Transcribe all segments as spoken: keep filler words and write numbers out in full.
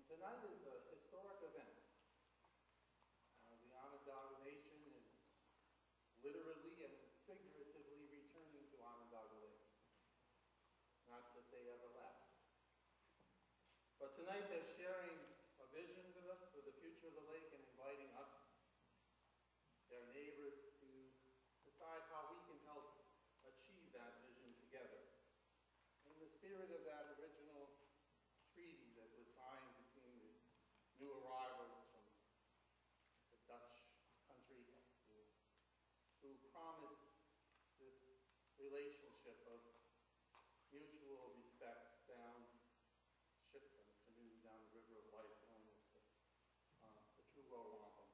tonight is a historic event. Uh, the Onondaga Nation is literally and figuratively returning to Onondaga Lake. Not that they ever left. But tonight they're sharing a vision with us for the future of the lake and inviting us, their neighbors, to decide how we can help achieve that vision together. In the spirit of that original treaty that was signed between the new arrivals from the Dutch country to, who promised this relationship of mutual respect down ship and canoe down the river of life known as the, uh, the True Wampum.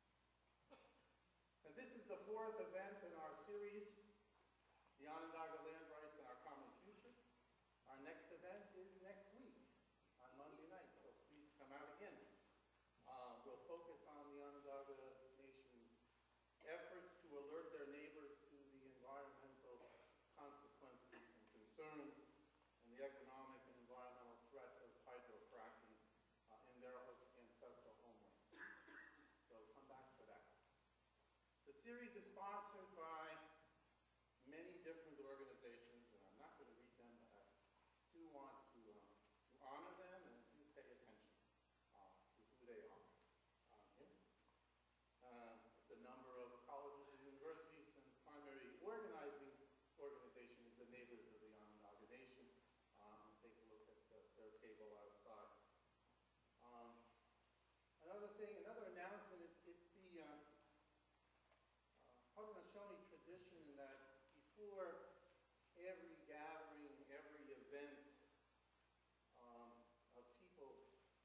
And this is the fourth event in our series, the Onondaga Land Rights and Our Common Future. Our next event is next week on Monday night, so please come out again. Uh, we'll focus on the Onondaga Nation's efforts to alert their neighbors to the environmental consequences and concerns and the economic and environmental threat of hydrofracking uh, in their ancestral homeland. So come back for that. The series is sponsored by many different organizations, and I'm not going to read them, but I do want to, um, to honor them and do pay attention uh, to who they are. Um, here. Uh, it's a number of colleges and universities, and primary organizing organization is the Neighbors of the Onondaga Nation. Um, take a look at the, their table outside. Um, another thing, another announcement, it's, it's the uh, uh, Haudenosaunee tradition that before every gathering, every event um, of people,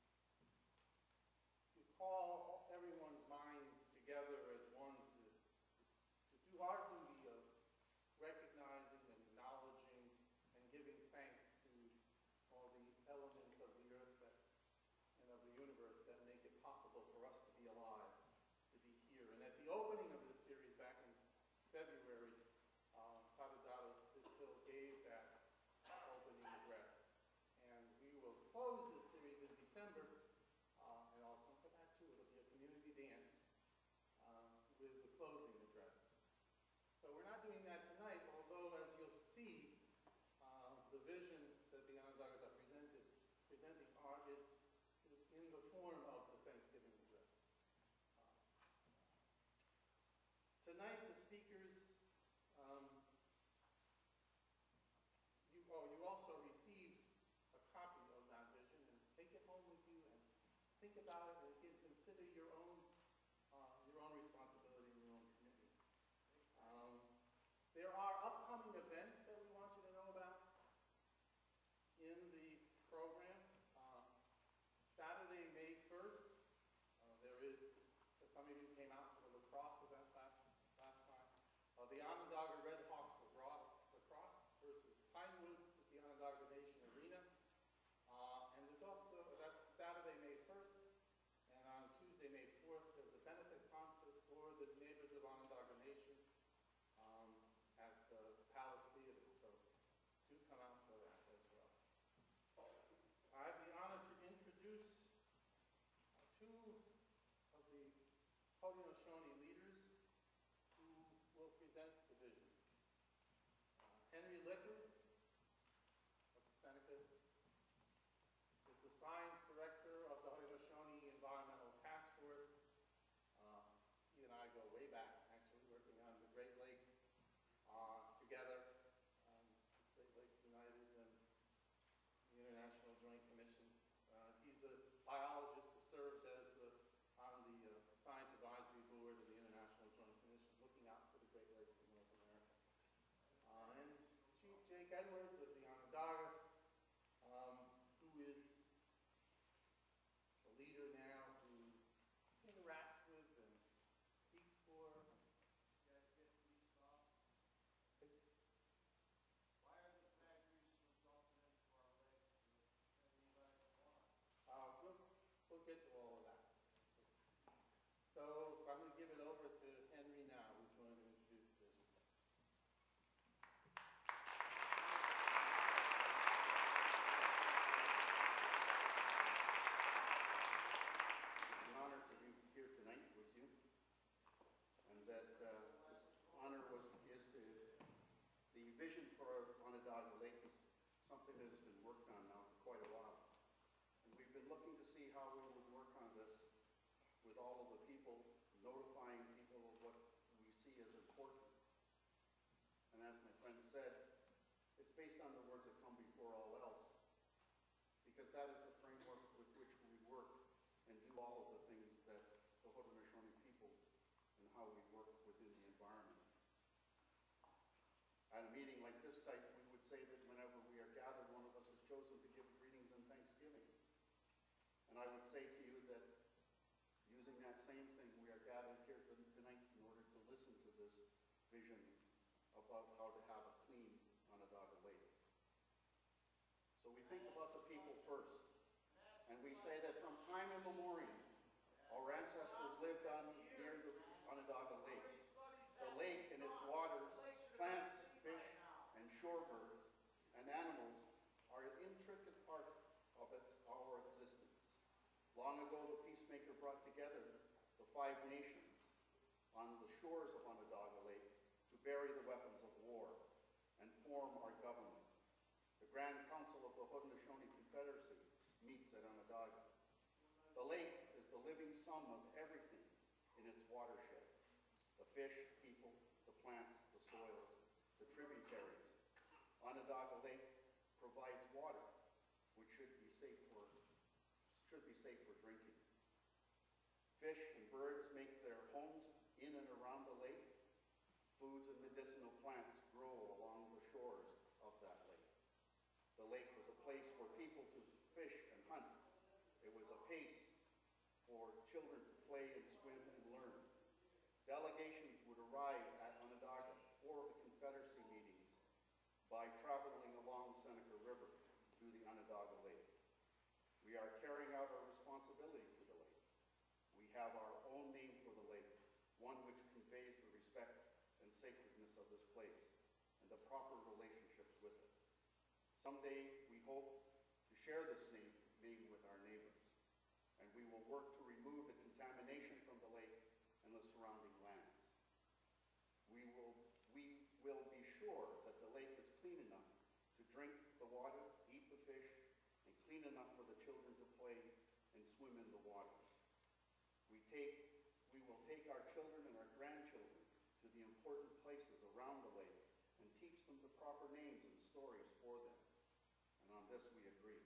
you call everyone's minds together as one to, to do our duty of recognizing and acknowledging and giving thanks to all the elements of the earth that, and of the universe that make it possible for us to be alive, to be here. And at the opening of this series back in February, uh, Father Dallas still gave that opening address. And we will close this series in December, uh, and I'll come to that too. It'll be a community dance uh, with the closing address. So we're not doing that tonight, although as you'll see, uh, the vision that the Onondagas are presented, presenting are, is, is in the form of the Thanksgiving address. Uh, tonight the speakers, um, you, oh, you also received a copy of that vision, and take it home with you and think about it and consider your own, uh, your own responsibility and your own commitment. Um, there are upcoming events that we want you to know about in the program. Uh, Saturday, May first, uh, there is, for some of you who came out for the lacrosse event last, last time, uh, the Onondaga Red Hawks lacrosse, lacrosse versus Pinewoods at the Onondaga Nation Arena. Uh, and there's also, that's Saturday, May first, and on Tuesday, May fourth, there's a benefit concert for the Neighbors of Onondaga Nation um, at the Palace Theater, so do come out for that as well. I have the honor to introduce uh, two of the Haudenosaunee leaders who will present the vision. Uh, Henry Lickers of Seneca is the science director of the Haudenosaunee Environmental Task Force. Uh, he and I go way back, actually, working on the Great Lakes uh, together, um, Great Lakes United and the International Joint Commission. Uh, he's a biologist who served as the, on the uh, Science Advisory Board of the International Joint Commission, looking out for the Great Lakes in North America. Uh, and Chief Jake Edwards of the Onondaga, um, who is a leader now who interacts with and speaks for. You guys get these off? It's, Why are the factories so dumping into our lakes? And you guys want? uh, we'll, we'll get to all of that. So I'm going to give it over to Henry now, who's going to introduce the vision. vision for Onondaga Lake is something that has been worked on now for quite a while. And we've been looking to see how we would work on this with all of the people, notifying people of what we see as important. And as my friend said, it's based on the words that come before all else, because that is the framework with which we work and do all of the things that the Haudenosaunee people and how we work within the environment. At a meeting like this type, we would say that whenever we are gathered, one of us is chosen to give greetings and thanksgiving. And I would say to you that using that same thing, we are gathered here tonight in order to listen to this vision about how to have a clean Onondaga Lake. So we think about the people first. And we say that from time immemorial, our ancestors lived on near the Onondaga Lake. The lake and its waters, plants, fish, and shorebirds, and animals are an intricate part of its, our existence. Long ago, the peacemaker brought together the five nations on the shores of Onondaga Lake to bury the weapons of war and form our government. The Grand Council of the Haudenosaunee Confederacy meets at Onondaga. The lake is the living sum of everything in its watershed. The fish, people, the plants, the soils, the tributaries. Onondaga Lake provides water, which should be safe for, should be safe for drinking. Fish and birds make their homes in and around the lake. Foods and medicinal plants grow along the shores of that lake. The lake was a place for people to fish and hunt. It was a place for children to play and swim and learn. Delegations would arrive at Onondaga for the Confederacy meetings by traveling along the Seneca River to the Onondaga Lake. We are carrying out our responsibility to the lake. We have our own name for the lake, one which conveys the respect and sacredness of this place and the proper relationships with it. Someday, we hope to share this name, name with our neighbors, and we will work to remove the contamination from the lake and the surrounding lands. We will, we will be sure that the lake is clean enough to drink the water, eat the fish, and clean enough for the children to play and swim in the waters. We, take, we will take our children and our grandchildren to the important places around the lake and teach them the proper names and stories for them. And on this we agree.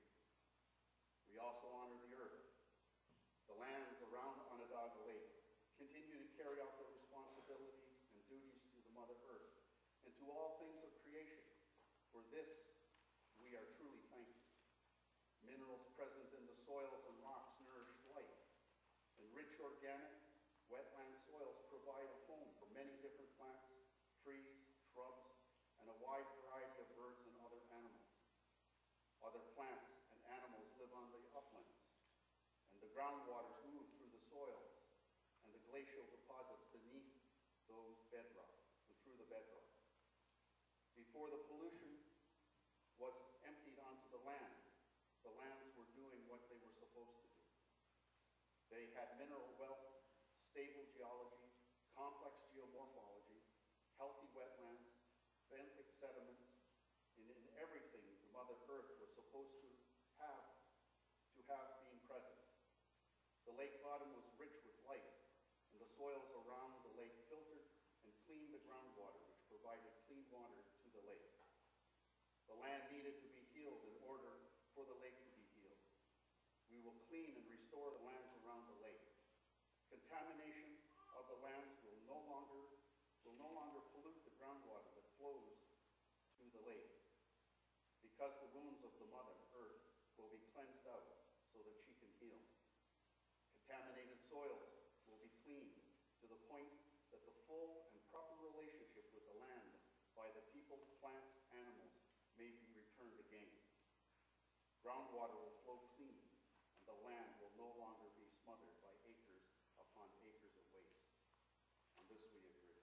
We also honor the earth. The lands around Onondaga Lake continue to carry out their responsibilities and duties to the Mother Earth and to all things of creation. For this, we are truly thankful. Minerals present in the soils and rocks nourish life, and rich organic, wetland soils provide a home for many different plants, trees, shrubs, and a wide variety of birds and other animals. Other plants and animals live on the uplands, and the groundwaters move through the soils and the glacial deposits beneath those bedrock, and through the bedrock. Before the pollution was emptied onto the land, the lands were doing what they were supposed to do. They had mineral wealth, stable geology, complex geomorphology, healthy wetlands, benthic sediments, and in everything the Mother Earth was supposed to have, to have been present. The lake bottom was rich with life, and the soils around the lake filtered and cleaned the groundwater, which provided clean water to the lake. The land needed to be healed in order for the lake to be healed. We will clean and restore the lands around the lake. Contamination of the lands will no longer, will no longer pollute the groundwater that flows to the lake, because the wounds of the Mother Earth will be cleansed out so that she can heal. Contaminated soils will be cleaned to the point that the full and proper relationship with the land by the people, plants, animals may be returned again. Groundwater will flow clean, and the land will no longer be smothered by acres upon acres of waste. On this we agree.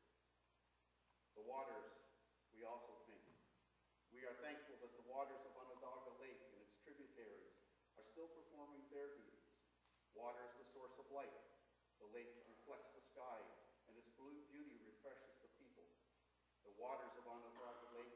The waters, we also think. We are thankful that the waters of Onondaga Lake and its tributaries are still performing their duties. Water is the source of life. The lake reflects the sky, and its blue beauty refreshes the people. The waters of Onondaga Lake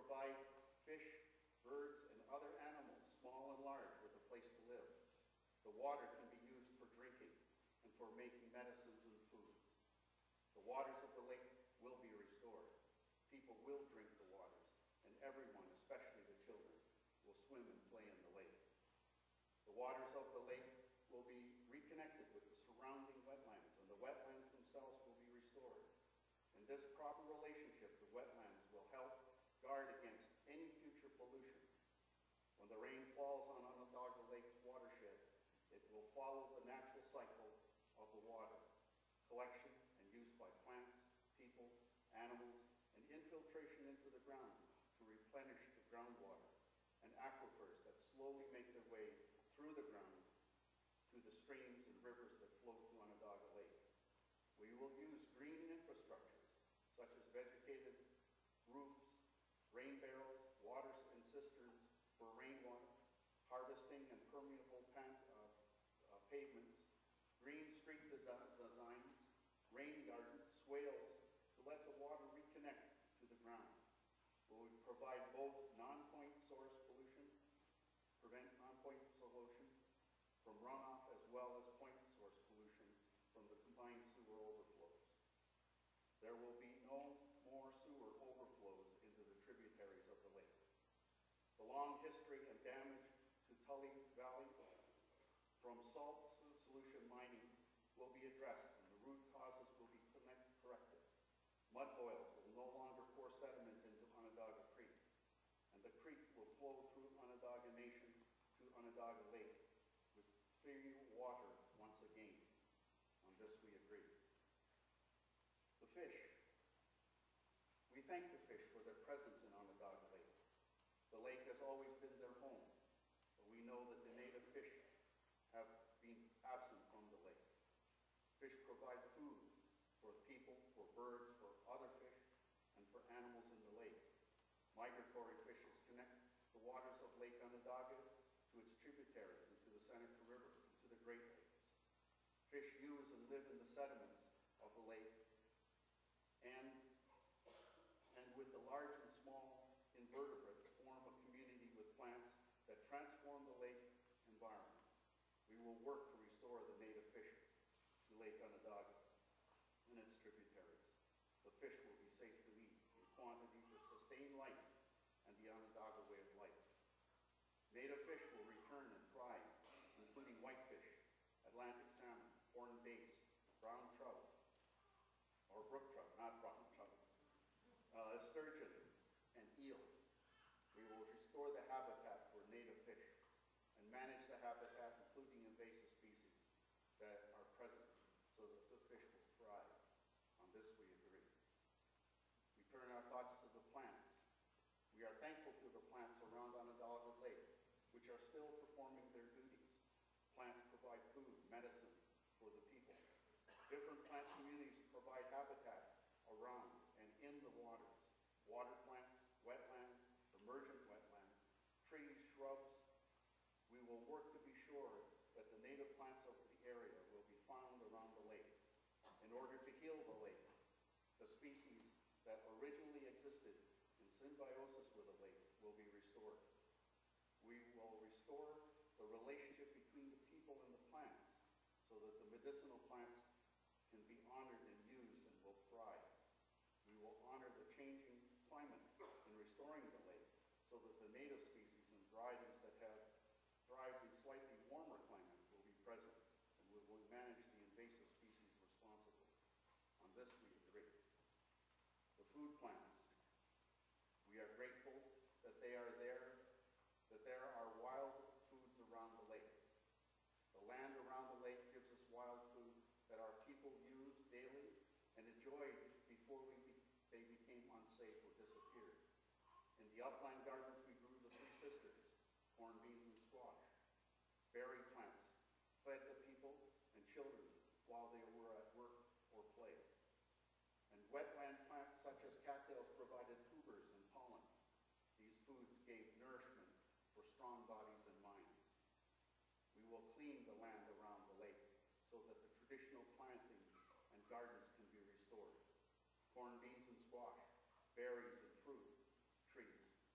provide fish, birds, and other animals, small and large, with a place to live. The water can be used for drinking and for making medicines and foods. The waters of the lake will be restored. People will drink the waters, and everyone, especially the children, will swim and play in the lake. The waters of the lake will be reconnected with the surrounding wetlands, and the wetlands themselves will be restored. In this proper relationship, the wetlands will help guard against any future pollution. When the rain falls on Onondaga Lake's watershed, it will follow the natural cycle of the water, collection and use by plants, people, animals, and infiltration into the ground to replenish the groundwater and aquifers that slowly make their way through the ground to the streams and rivers that flow to Onondaga Lake. We will use green infrastructures such as vegetated roofs, rain barrels, water and cisterns for rainwater, harvesting and permeable pan, uh, uh, pavements, green street designs, rain gardens, swales to let the water reconnect to the ground. We will provide both non-point source pollution, prevent non-point pollution from runoff, as well as point source pollution from the combined sewer overflows. There will be no more sewer overflows into the tributaries of the lake. The long history and damage to Tully Valley from salt solution mining will be addressed, and the root causes will be connect, corrected. Mud boils will no longer pour sediment into Onondaga Creek, and the creek will flow through Onondaga Nation to Onondaga Lake with clear water once again. On this we agree. The fish. We thank the fish for their presence in Onondaga Lake. The lake has always been their home, but we know that the native fish have been absent from the lake. Fish provide food for people, for birds, for other fish, and for animals in the lake. Migratory fishes connect the waters of Lake Onondaga to its tributaries and to the Seneca River and to the Great Lakes. Fish use and live in the sediments of the lake, and, and with the large and small invertebrates form a community with plants that transform the lake environment. We will work to restore the native fish to Lake Onondaga and its tributaries. The fish will be safe to eat in quantities that sustain life and the Onondaga way of life. Native fish will return and thrive, including whitefish, Atlantic salmon, horned bass, brown trout, or brook trout, not brown trout, uh, sturgeon, and eel. We will restore the habitat for native fish and manage the habitat, including invasive species that are present, so that the fish will thrive. On this we agree. We turn our thoughts to the plants. We are thankful to the plants around Onondaga Lake, which are still performing their duties. Plants provide food, medicine for the people. Different plant communities provide habitat around and in the waters. Water plants, wetlands, emergent wetlands, trees, shrubs. We will work to be sure that the native plants of the area will be found around the lake. In order to heal the lake, the species that originally existed in symbiosis with the lake will be restored. We will restore the relationship between the people and the plants so that the medicinal plants can be honored and used and will thrive. We will honor the changing climate in restoring the lake so that the native species and varieties that have thrived in slightly warmer climates will be present, and we will manage the invasive species responsibly. On this we agree. The food plants. We are grateful that they are there, that there are wild foods around the lake. The land around the lake gives us wild food that our people use daily and enjoyed before we be, they became unsafe or disappeared. In the upland gardens we grew the three sisters, corn, beans, and squash. Berry plants fed the people and children while they were at work or play. And wetland plants such as cattails provided tubers and pollen. These foods gave nourishment for strong bodies and minds. We will clean the land around the lake so that the traditional plantings and gardens can be restored. Corn, beans, and squash, berries and fruit, trees,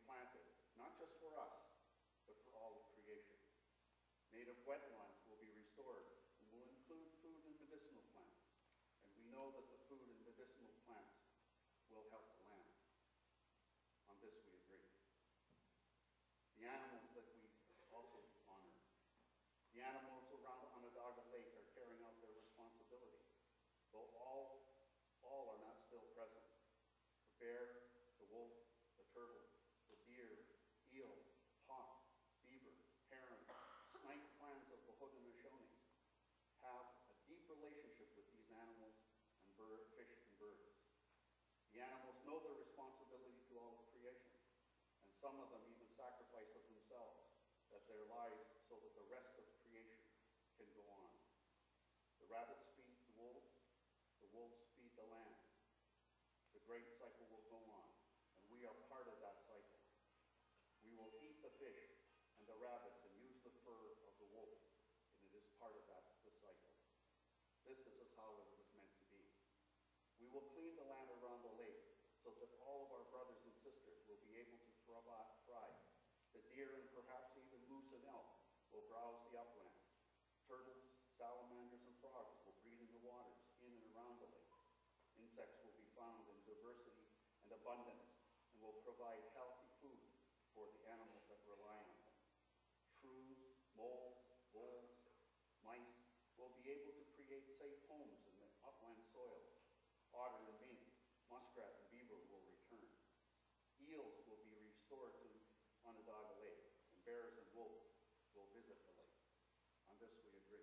planted, not just for us, but for all of creation. Native wetlands will be restored and will include food and medicinal plants. And we know that the food and medicinal plants will help the land. On this we agree. The animals that we also honor. The animals around Onondaga Lake are carrying out their responsibility, though all, all are not still present. The bear, the wolf, the turtle, the deer, eel, hawk, beaver, heron, snipe clans of the Haudenosaunee have a deep relationship with these animals and bird, fish and birds. The animals know their responsibility to all of creation, and some of them even sacrifice of themselves, that their lives, so that the rest of creation can go on. The rabbits feed the wolves, the wolves feed the lambs. The great cycle will go on, and we are part of that cycle. We will eat the fish and the rabbits and use the fur of the wolf, and it is part of that, the cycle. This is how it was meant to be. We will clean the land around the lake so that all of our brothers and sisters will be able to thrive. The deer and perhaps even moose and elk will browse the uplands. Turtles, salamanders, and frogs will breed in the waters in and around the lake. Insects will be found in diversity and abundance and will provide healthy food for the animals that rely on them. Shrews, moles, voles, mice will be able to create safe homes in the upland soils. Otter and mink, muskrat and beaver will return. Eels will be restored to Onondaga Lake, and bears and wolves will visit the lake. On this we agree.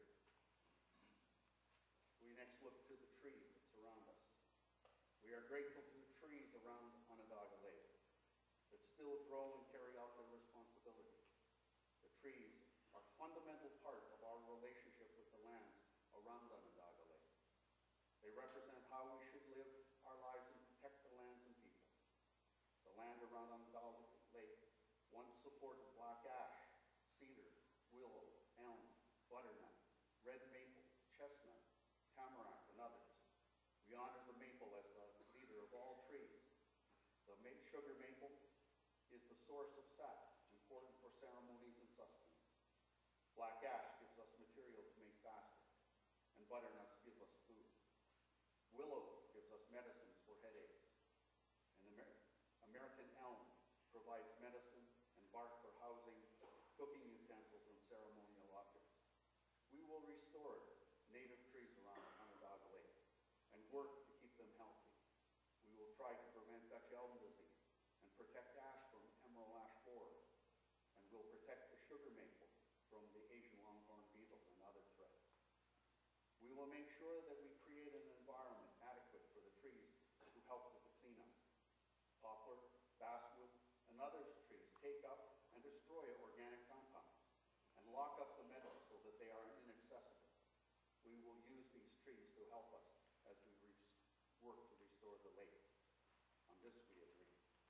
We next look to the trees that surround us. We are grateful to the trees around Onondaga Lake that still grow and carry out their responsibilities. The trees are a fundamental part of our relationship with the lands around Onondaga Lake. They represent how we should live our lives and protect the lands and people. The land around Onondaga Lake once supported black ash, cedar, willow, elm, butternut, red maple, chestnut, tamarack, and others. We honor the maple as the leader of all trees. The sugar maple is the source of sap, important for ceremonies and sustenance. Black ash gives us material to make baskets, and butternuts give us food. Willow gives us medicines for headaches, and Amer American elm provides medicine and bark for housing, cooking utensils, and ceremonial objects. We will restore native trees around Onondaga Lake and work to keep them healthy. We will try to prevent Dutch elm disease and protect ash from emerald ash borer, and we'll protect the sugar maple from the Asian longhorn beetle and other threats. We will make sure that we create an environment adequate for the trees to help with the cleanup. Poplar, basswood, and other trees take up and destroy organic compounds and lock up the meadows so that they are inaccessible. We will use these trees to help us as we work to restore the lake. On this we agree.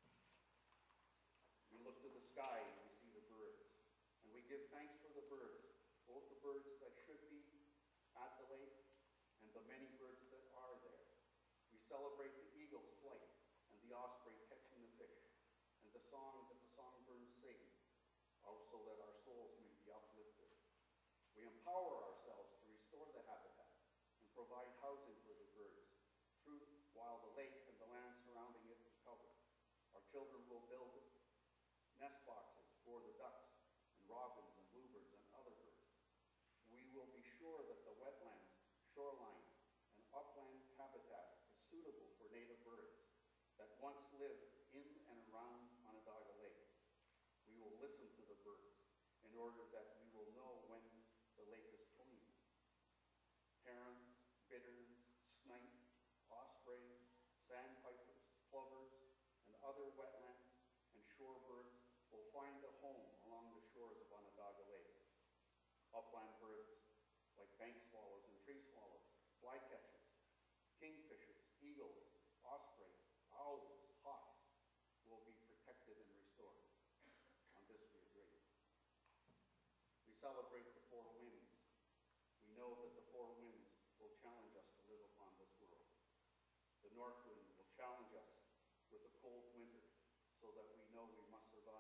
We look to the sky and we see the birds, and we give thanks for the birds, both the birds that should be at the lake and the many birds that are there. We celebrate the eagle's flight and the osprey catching the fish, and the song that the songbirds sing, so that our souls may be uplifted. We empower ourselves to restore the habitat and provide housing for the birds through while the lake and the land surrounding it recover. Our children will build nest boxes for the ducks and robins and bluebirds and other birds. We will be sure that the wetlands, shorelines, and upland habitats is suitable for native birds that once lived in and around Onondaga Lake. We will listen to the birds in order that we will know when the lake is clean. Herons, bitterns, snipe, osprey, sandpipers, plovers, and other wetlands and shorebirds will find a home along the shores of Onondaga Lake. Upland birds like bank swallows and tree swallows, flycatchers, kingfishers, eagles, osprey, owls, hawks will be protected and restored. On this we agree. We celebrate the four winds. We know that the four winds will challenge us to live upon this world. The north wind will challenge us with a cold winter so that we know we must survive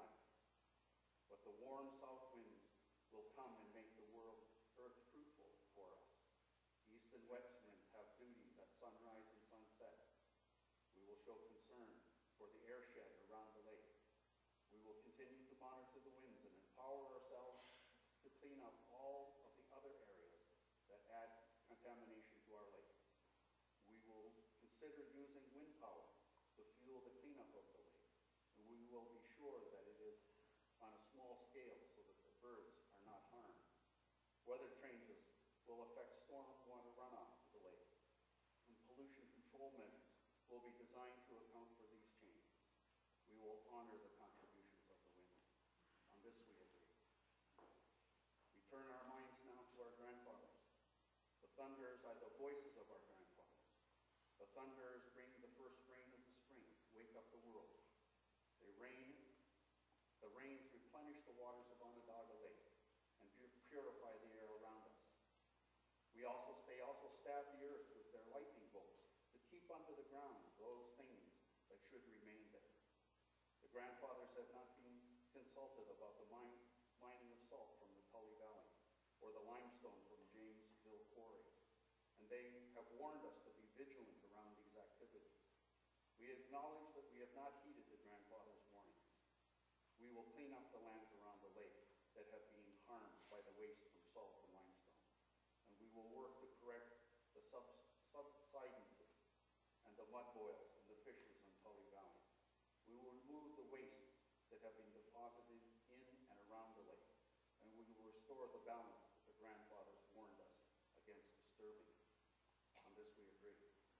the warm south winds will come and make the world earth fruitful for us. East and west winds have duties at sunrise and sunset. We will show concern for the airshed around the lake. We will continue to monitor the winds and empower ourselves to clean up all of the other areas that add contamination to our lake. We will consider using wind power to fuel the cleanup of the lake, and we will be sure that it is on a small scale so that the birds are not harmed. Weather changes will affect stormwater runoff to the lake, and pollution control measures will be designed to account for these changes. We will honor the contributions of the women. On this we agree. We turn our minds now to our grandfathers. The thunderers are the voices of our grandfathers. The thunderers bring the first rain of the spring, wake up the world. They rain, the rains replenish the waters of Onondaga Lake and purify the air around us. We also, they also stab the earth with their lightning bolts to keep under the ground those things that should remain there. The grandfathers have not been consulted about the mine, mining of salt from the Tully Valley or the limestone from Jamesville quarries, and they have warned us to be vigilant around these activities. We acknowledge that we have not heeded the grandfathers' warnings. We will clean up the lands around the lake that have been harmed by the waste from salt and limestone, and we will work to correct the subs subsidences and the mud boils and the fissures in Tully Valley. We will remove the wastes that have been deposited in and around the lake, and we will restore the balance that the grandfathers warned us against disturbing. On this we agree.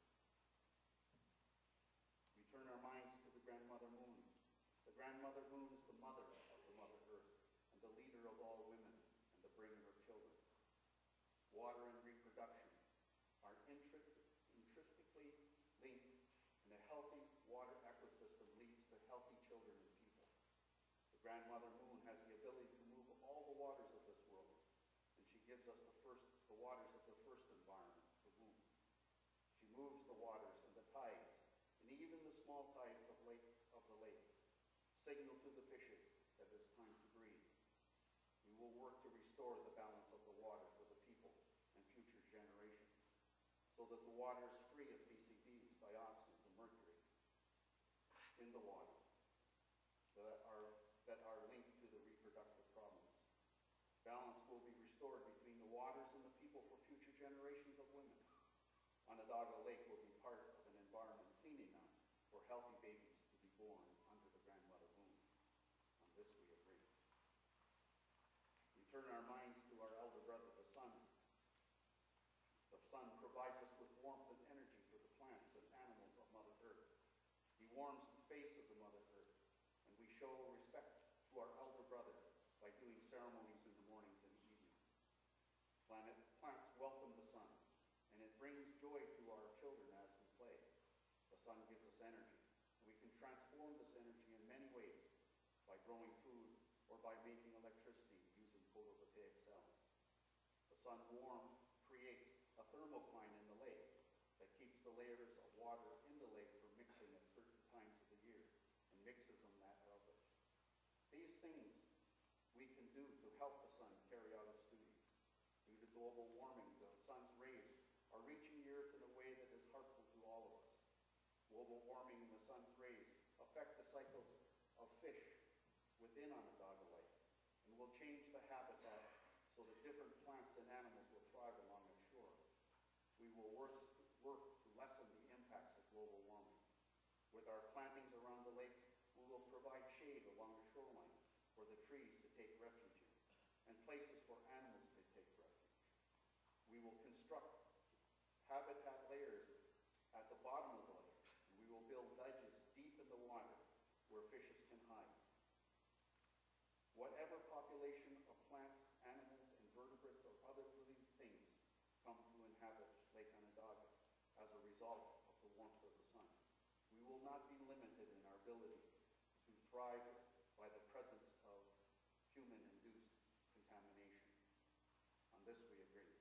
We turn our minds to the grandmother moon. The grandmother moon is the mother of the Mother Earth and the leader of all women and the bringer of children. Water and reproduction are intrinsically linked, and a healthy water ecosystem leads to healthy children and people. The grandmother moon has the ability to move all the waters of this world, and she gives us the first, the waters of the first environment, the womb. She moves the waters and the tides, and even the small tides of, lake, of the lake, signal to the fishes that it's time to breathe. We will work to restore the balance of the water for the people and future generations, so that the water is free of P C Bs, dioxins, and mercury in the water that are, that are linked to the reproductive problems. Balance will be restored between the waters and the people for future generations of women. Onondaga Lake will be part of an environment clean enough for healthy babies to be born under the grandmother moon. On this we agree. We turn our minds to our elder brother, the sun. The sun provides us with warmth and energy for the plants and animals of Mother Earth. He warms the face of the Mother Earth, and we show respect to our elder brother by doing ceremonies in the mornings and evenings. Planet, plants welcome the sun, and it brings joy to our children as we play. The sun gives us energy, and we can transform this energy in many ways, by growing food or by making electricity using photovoltaic cells. The sun warms, creates a thermocline in the lake that keeps the layers of water in the lake from mixing at certain times of the year and mixes them at others. These things we can do to help the sun carry out its duties. Due to global warming, the sun's rays are reaching the earth in a way that is harmful to all of us. Global warming and the sun's rays affect the cycles of fish within Onondaga Lake and will change the habitat so that different plants and animals will thrive along its shore. We will work, work to lessen the impacts of global warming. With our plantings around the lakes, we will provide shade along the shoreline for the trees to take refuge in, and places for animals to take refuge. We will construct habitat layers at the bottom of the lake, and we will build ledges deep in the water where fishes can hide. Whatever population of plants, animals, invertebrates, or other living things come to inhabit Lake Onondaga as a result of the warmth of the sun, we will not be limited in our ability to thrive by the presence of human-induced contamination. On this we agree.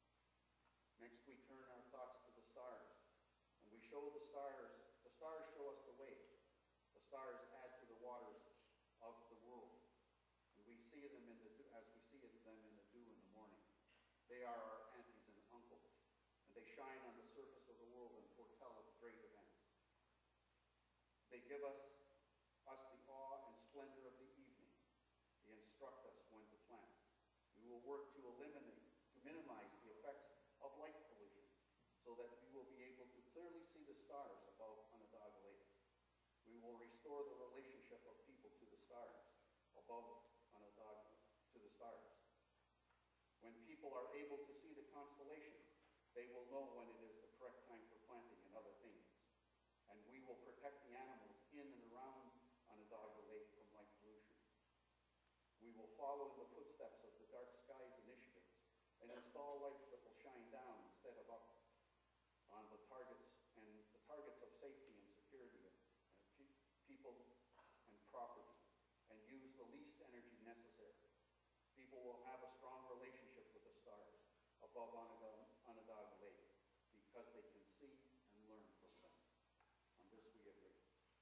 Next, we turn our thoughts to the stars, and we show the stars, the stars show us the way. The stars add to the waters of the world, and we They are our aunties and uncles, and they shine on the surface of the world and foretell of great events. They give us, us the awe and splendor of the evening. They instruct us when to plant. We will work to eliminate, to minimize the effects of light pollution so that we will be able to clearly see the stars above Onondaga Lake. We will restore the relationship of people to the stars, above Onondaga, to the stars. When people are able to see the constellations, they will know when it is the correct time for planting and other things. And we will protect the animals in and around Onondaga Lake from light pollution. We will follow in the footsteps of the Dark Skies initiatives and install lights that will shine down instead of up on the targets and the targets of safety and security of uh, people and property, and use the least energy necessary. People will have a strong relationship with the stars above Onondaga, Onondaga Lake because they can see and learn from them. On this we agree.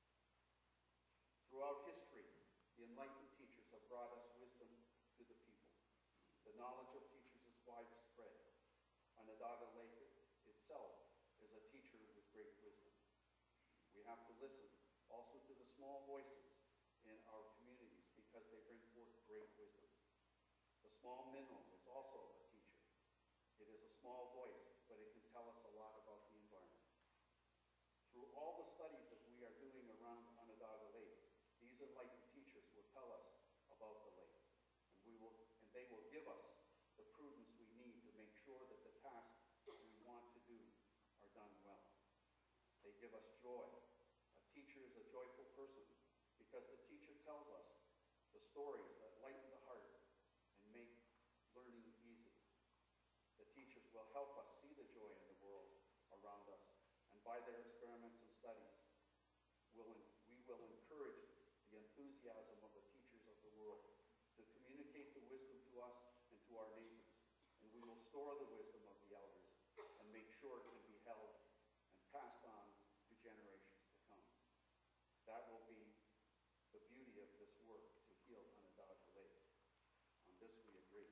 Throughout history, the enlightened teachers have brought us wisdom to the people. The knowledge of teachers is widespread. Onondaga Lake itself is a teacher with great wisdom. We have to listen also to the small voices in our communities because they bring forth great wisdom. The small minnow is also a teacher. It is a small voice, but it can tell us a lot about the environment. Through all the studies that we are doing around Onondaga Lake, these enlightened teachers will tell us about the lake, and we will, and they will give us the prudence we need to make sure that the tasks we want to do are done well. They give us joy. A teacher is a joyful person because the teacher tells us the stories that lighten the heart and make learning easy. The teachers will help us see the joy in the world around us, and by their experiments and studies, we'll, we will encourage the enthusiasm of the teachers of the world to communicate the wisdom to us and to our neighbors, and we will store the wisdom of the elders and make sure it can be held and passed on to generations to come. That will be the beauty of this work to heal Onondaga Lake. On this we agree.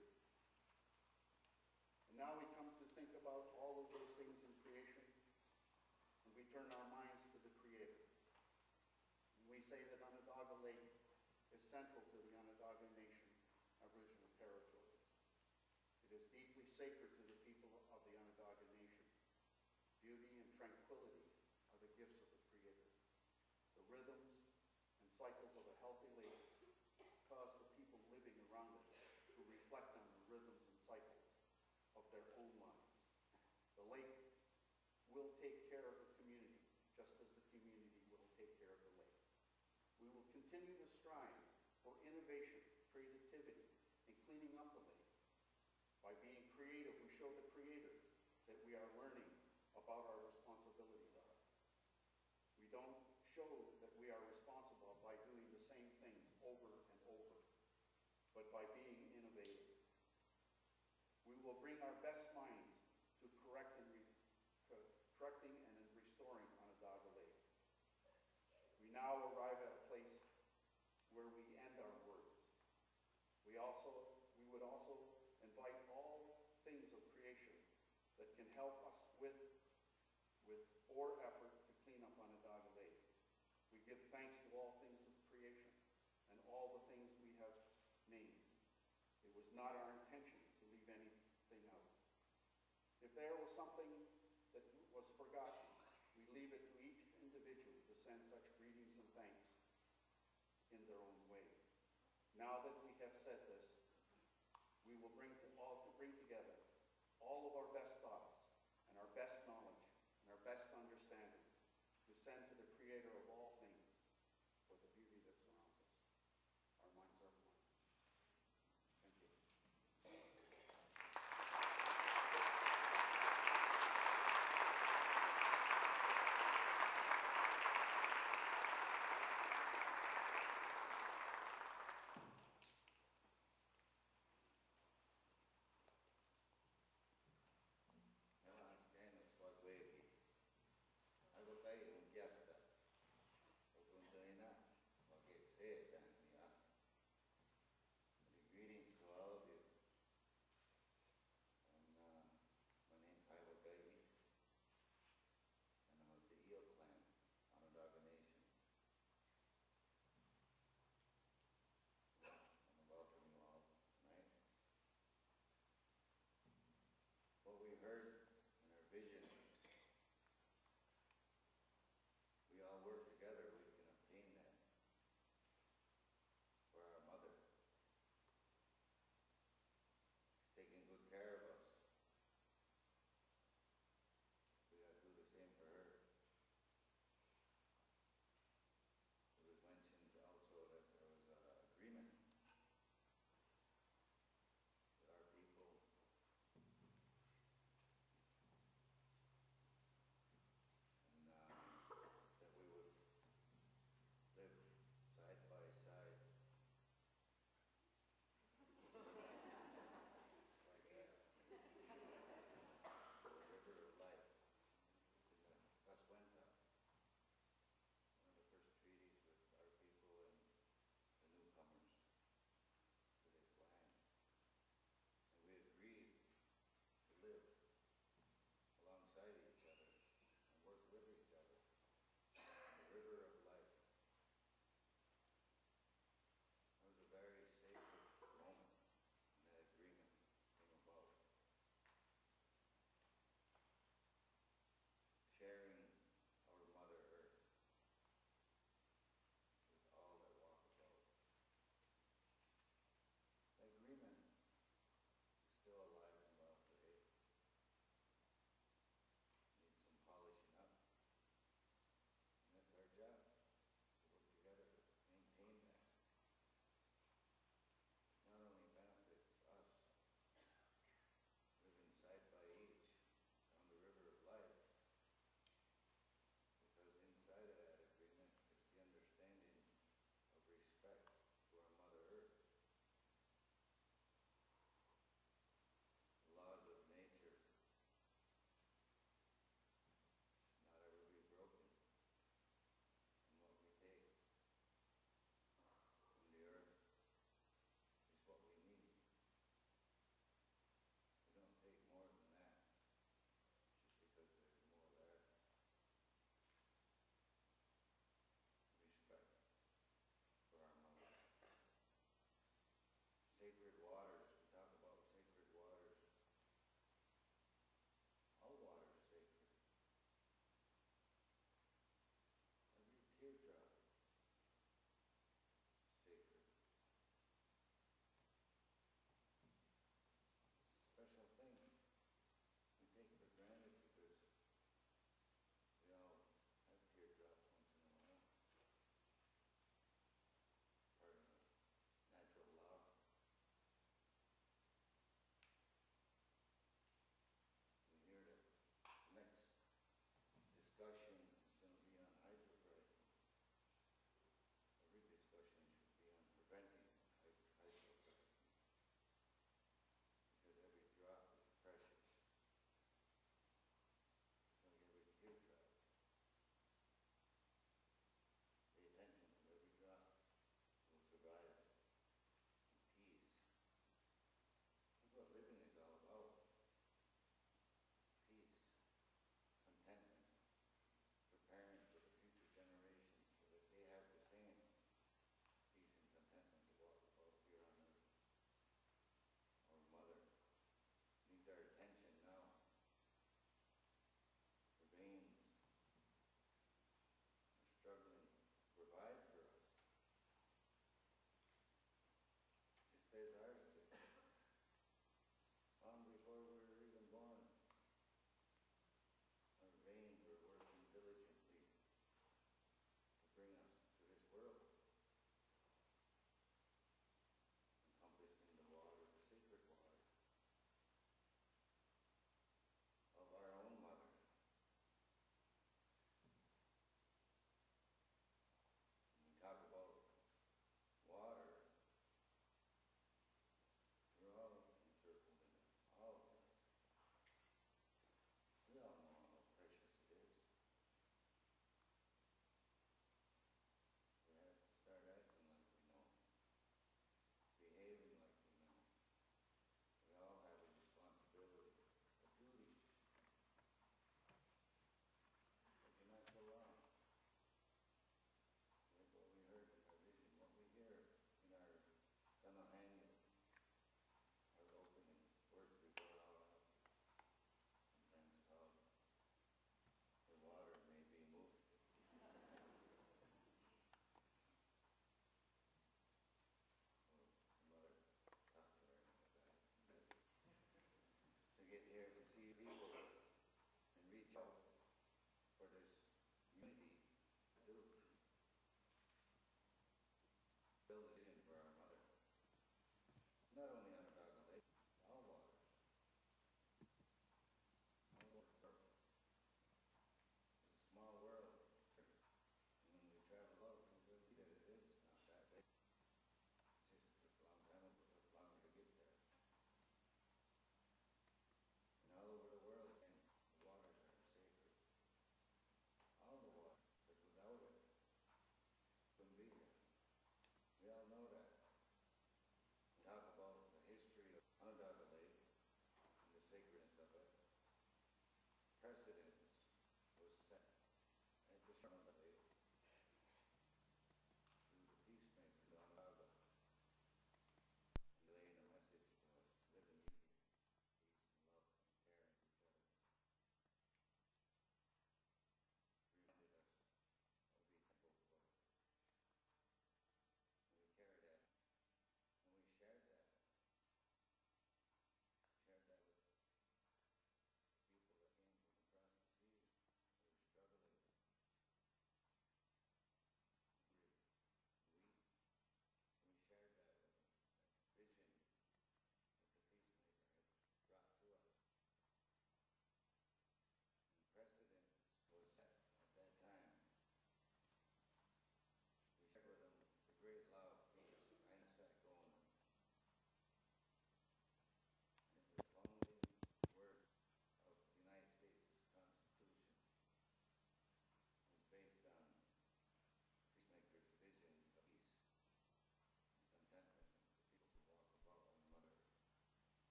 And now we come to think about all of those things in creation, and we turn our minds to the Creator. And we say that Onondaga Lake is central to the Onondaga Nation Aboriginal territories. It is deeply sacred to the people of the Onondaga Nation. Beauty and tranquility are the gifts of the Creator. The rhythms and cycles of a healthy lake cause the people living around it to reflect on the rhythms and cycles of their own lives. The lake will take care of the community, just as the community will take care of the lake. We will continue to strive for innovation, creativity, and cleaning up the lake. By being creative, we show the Creator that we are learning about our responsibilities are. We don't show that we are responsible by doing the same things over and over, but by being innovative. We will bring our best minds to correct and re correcting and restoring Onondaga Lake. We now arrive at a place where we end our words. We also, we would also invite all things of creation that can help us with, with or effort to clean up Onondaga Lake. We give thanks to all things of creation and all the things we have named. It was not our intention to leave anything out. If there was something that was forgotten, we leave it to each individual to send such greetings and thanks in their own way. Now that we have said this, we will bring to all to bring together all of our best thoughts and our best knowledge and our best understanding to send to the Creator of all things for the beauty that surrounds us. Our minds are one. Thank you.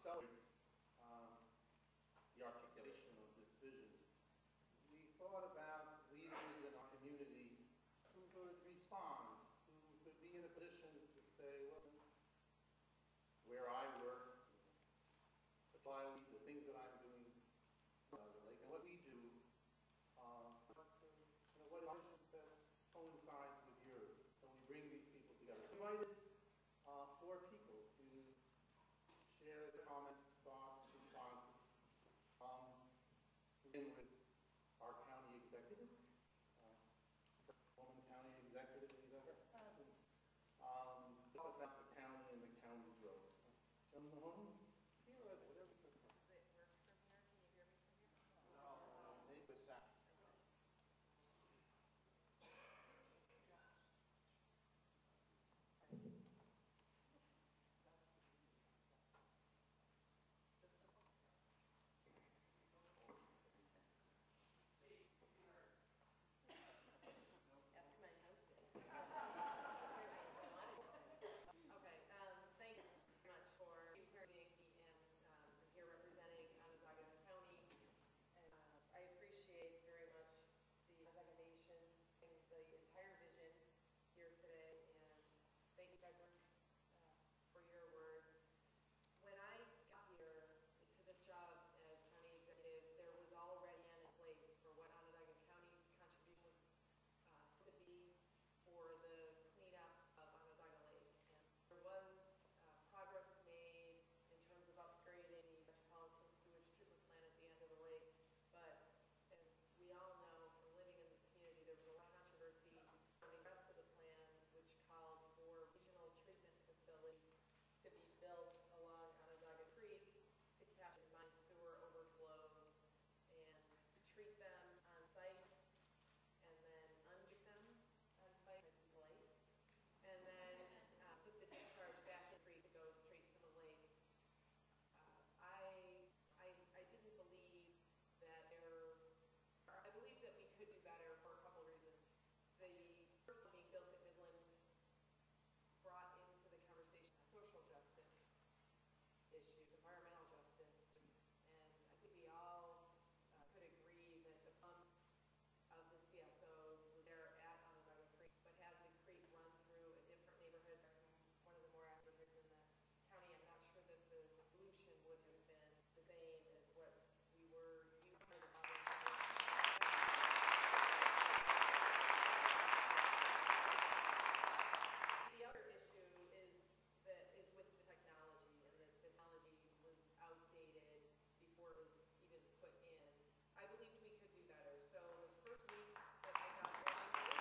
celebrate um, the articulation of this vision, we thought about leaders in our community who could respond, who could be in a position to say, well, where I work, the file, the things that I'm doing, uh, like, and what we do, um, but to, you know, what is our vision that coincides with yours? So we bring these people together. So we invited uh, four people to share their comments, thoughts, responses. Um, begin with our county executive, uh, first woman county executive we've ever had. And, um, talk about the county and the county's role. John Mahoney, here or there, whatever you prefer. Does it work from here? Can you hear me from here? No, no, maybe with that. Ask my husband. Okay, um, thank you very much for being here, and um, I'm here representing Onondaga County. And uh, I appreciate very much the Onondaga Nation and the entire vision here today. And thank you, Edwards, uh, for your words. When I got here to this job as county executive, there was already an in place for what Onondaga County's contribution was uh, to be for the cleanup of Onondaga Lake. And there was uh, progress made in terms of upgrading the metropolitan sewage treatment plant at the end of the lake. But as we all know from living in this community, there was a lot of controversy on the rest of the plan, which called for regional treatment facilities to be built along Onondaga Creek to capture mine sewer overflows and treat them on site, and then untreat them on site as lake, and then uh, put the discharge back in creek to go straight to the lake. Uh, I, I, I didn't believe that there, or I believe that we could do better for a couple of reasons. The first one being built at Midland brought into the conversation social justice issues, environmental justice, and I think we all uh, could agree that the pump of the C S Os was there at Onondaga Creek, but had the creek run through a different neighborhood, one of the more active neighborhoods in the county, I'm not sure that the solution would have been the same as what we were used to. The other issue is that is with the technology, and that the technology was outdated before it was even put in. I believed we could do better. So the first week that I got uh,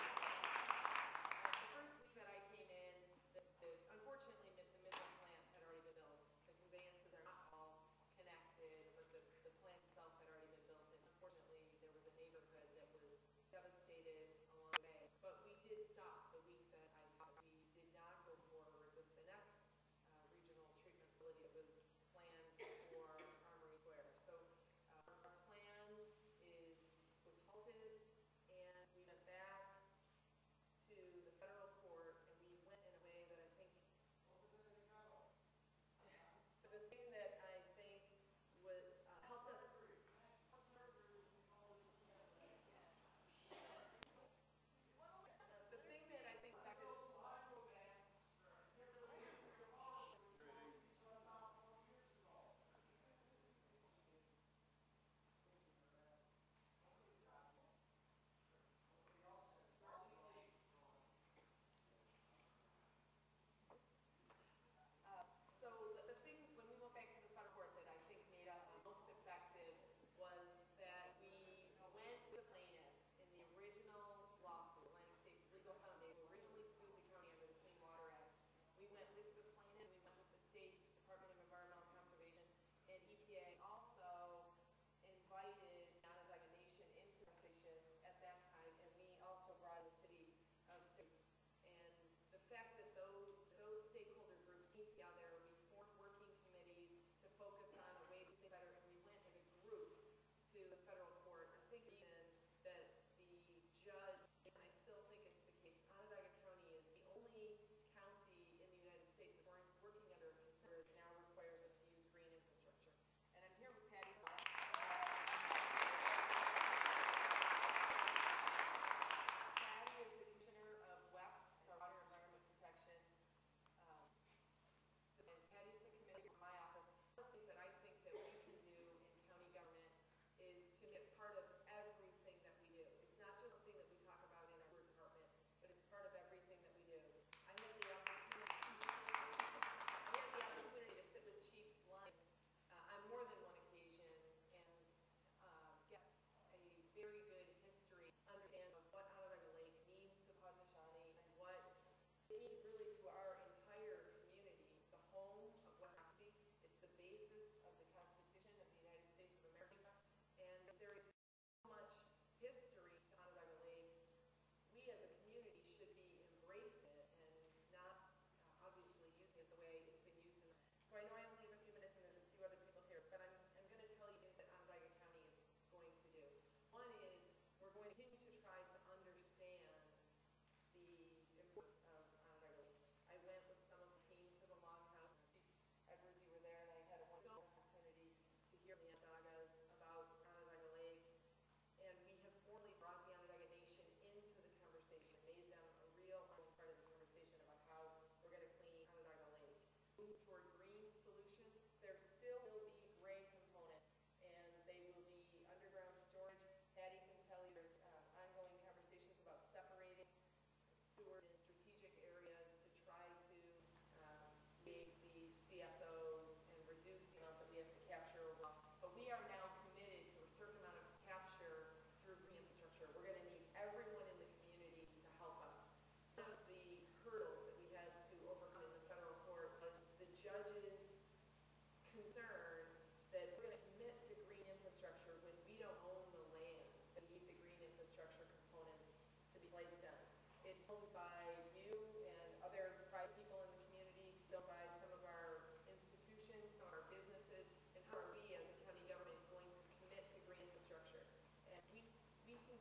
the first week that I came in, the, the, unfortunately, the Midland plant had already been built. The conveyances are not all connected, but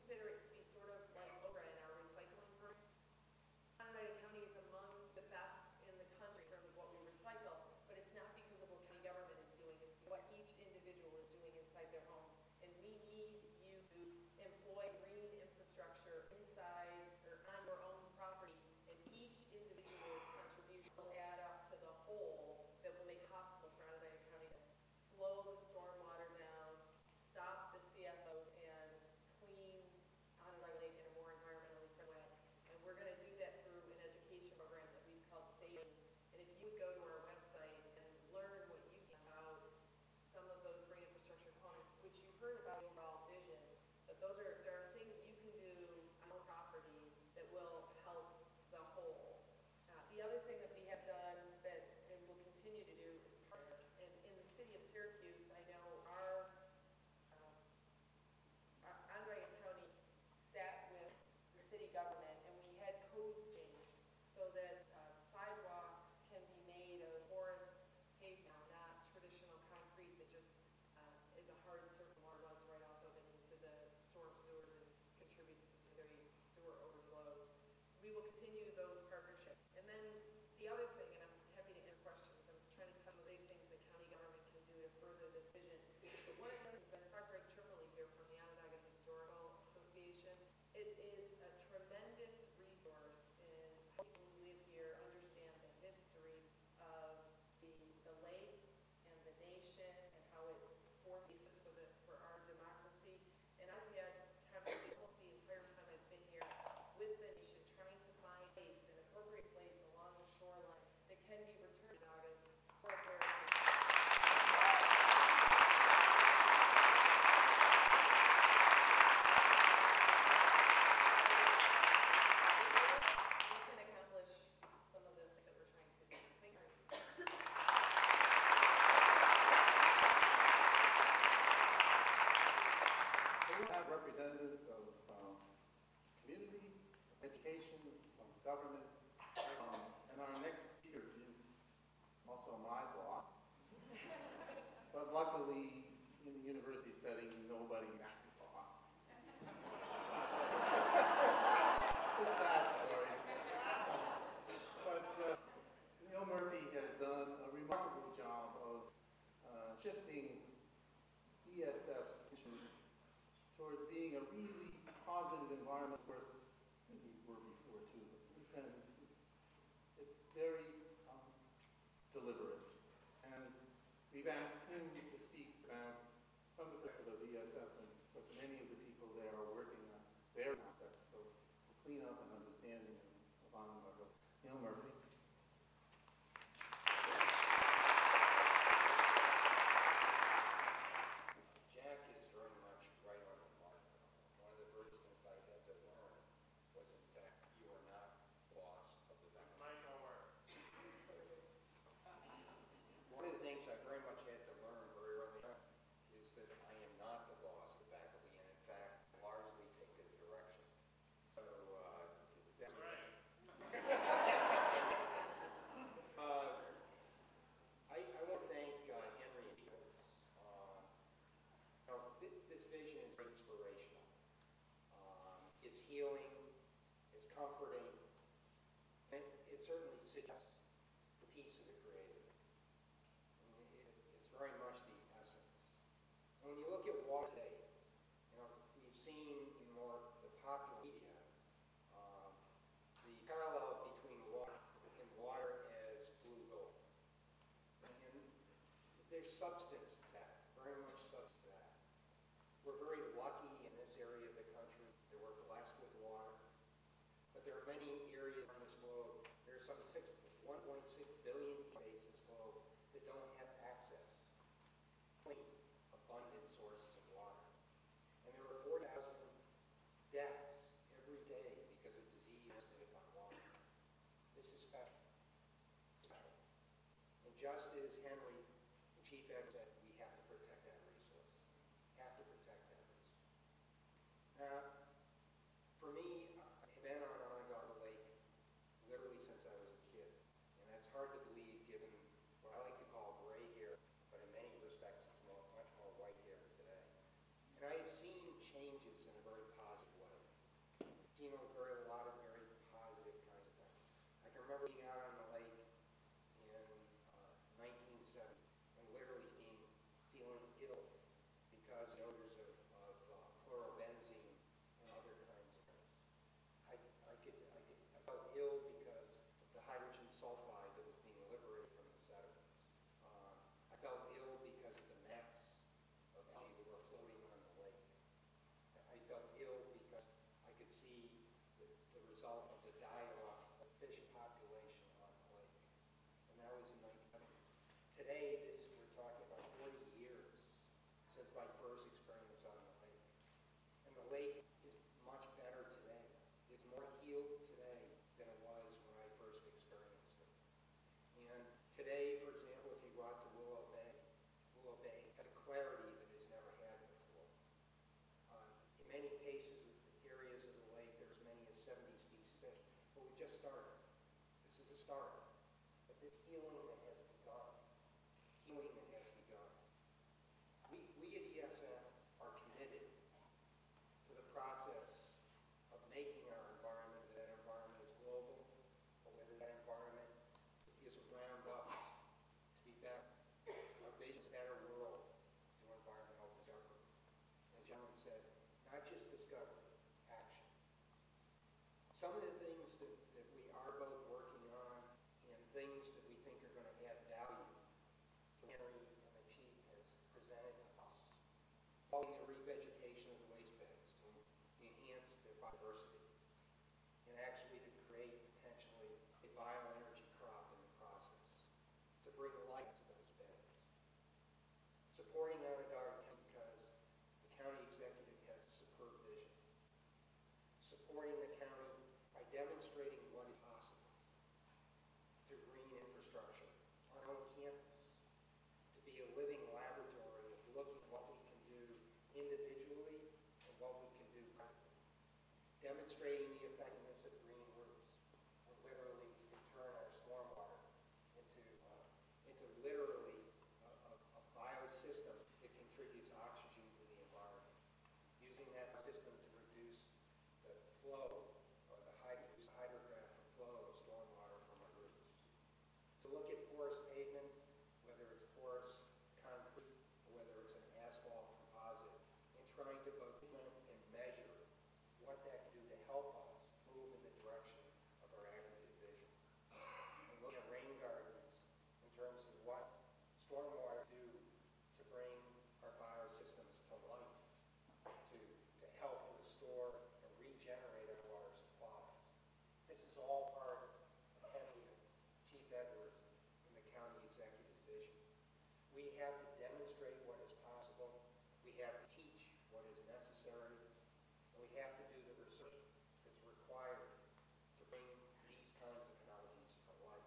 consider it to be sort of like Oprah in our recycling program. Onondaga County is among the best in the country in terms of what we recycle, but it's not because of what county government is doing, it's what each individual is doing inside their homes. And we need you to employ green infrastructure inside or on your own property, and each individual's contribution will add up to the whole that will make possible for Onondaga County to slow the stormwater down, stop the C S Os, and clean Onondaga Lake in a more environmentally friendly way. And we're going to do that through an education program that we've called Saving. And if you would go to our website and learn what you can about some of those green infrastructure components, which you heard about the overall vision, but those are, there are things you can do on your property that will help the whole. Uh, the other thing that we have done that, and will continue to do, is partner. And in the city of Syracuse, I know our, um, our Onondaga County sat with the city government, and we had codes changed so that uh, sidewalks can be made of porous pavement, not traditional concrete that just uh, is a hard surface water runs right off of it into the storm sewers and contributes to sanitary sewer overflows. We will continue those partnerships. And then the other thing, and I'm happy to answer questions, I'm trying to tell you the big things that county government can do to further this vision. But one of the things, I saw Greg Tripoli here from the Onondaga Historical Association. It is a tremendous resource in people who live here understand the history of the, the lake and the nation and how it formed the basis for, the, for our democracy. And I've had conversations almost the entire time I've been here with the nation, trying to find a place, an appropriate place along the shoreline that can be returned to Onondagas for heritage. We can accomplish some of the things that we're trying to do. Thank you. So we have representatives of um, community, education, um, government, um, and our next speaker is also my boss. But luckily, in the university setting, nobody's actually boss. It's a sad story. But uh, Neil Murphy has done a remarkable job of uh, shifting E S F's attention towards being a really positive environment. Of course, we were before too, but since then it's very um, deliberate. And we've asked him to speak about, from the perspective of E S F, and of course many of the people there are working on their aspects, so the cleanup and understanding of Onondaga. Neil Murphy. Jack is very much right on the mark. One of the first things I had to learn was, in fact, you are not boss of the bank. Mike, don't worry. One of the things I very much had to learn very early on is that I am not the boss of the faculty, and in fact, largely take the direction. So, uh, that's Right. uh, I, I want to thank uh, Henry and Joyce. Uh, you know, th this vision is inspirational. Um, it's healing, it's comforting, and it certainly suggests the piece of the creative. I mean, it, it's very much the essence. And when you look at water today, you know, we've seen in more the popular media um, the parallel between water and water as blue gold. And there's substance to that, very much substance to that. We're very lucky in this area of the country that we're blessed with water, but there are many areas on this globe, there's some six, one point six billion states in this globe that don't have access to clean, abundant sources of water. And there are four thousand deaths every day because of disease transmitted by water. This is special. Special. And just as Henry, the chief editor, said, we have to protect that resource. Have to protect that resource. Now, for me, I've been on Onondaga Lake literally since I was a kid. And that's hard to believe given what I like to call gray hair, but in many respects it's more, much more white hair today. And I have seen changes in a very positive way. today, this, we're talking about forty years since my first experience on the lake. And the lake is much better today. It's more healed today than it was when I first experienced it. And today, for example, if you go out to Willow Bay, Willow Bay has a clarity that it's never had before. Uh, in many cases, areas of the lake, there's many as seventy species fish, but we just started. This is a start. But this healing that has begun, healing that has begun. We, we at E S F are committed to the process of making our environment, that environment is global, or whether that environment is round up to be better. Our vision is a better world through environmental discovery. As Joanie said, not just discovery, action. Some of the things that, that we are both working on and things that we think are going to add value to Henry and the Chief has presented to us. Following the revegetation of the waste beds to enhance their biodiversity and actually to create potentially a bioenergy crop in the process to bring life to those beds. Supporting Onondaga because the county executive has a superb vision. Supporting the county by demonstrating what is possible through green infrastructure on our own campus, to be a living laboratory of looking at what we can do individually and what we can do practically. Demonstrating the effectiveness of green roofs, and literally we can turn our stormwater into, uh, into literally a, a, a biosystem that contributes oxygen to the environment. Using that system to reduce the flow or the hydro, hydrograph and flow of stormwater from our roofs. To look at porous pavement, whether it's porous concrete or whether it's an asphalt composite, and trying to both implement and measure what that can do to help us move in the direction of our aggregate vision. And look at rain gardens in terms of what stormwater do to bring our biosystems to life, to, to help restore and regenerate our water supplies. This is all part of Henry and Chief Edwards and the county executive's vision. We have to demonstrate what is possible, we have to teach what is necessary, and we have to do the research that's required to bring these kinds of technologies to life.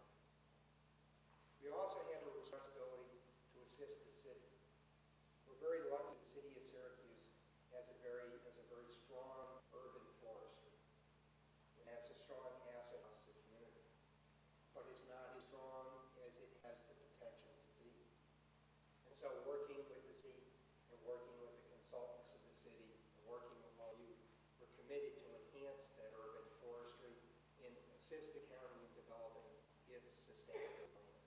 We also have a responsibility to assist the city. We're very lucky the city of Syracuse has a very, has a very strong urban forestry. And that's a strong asset to the community. But it's not as strong as it has the potential to be. And so working with the city and working with the consultants of the city and working with all you, we're committed to enhance that urban forestry and assist the county in developing its sustainable plan.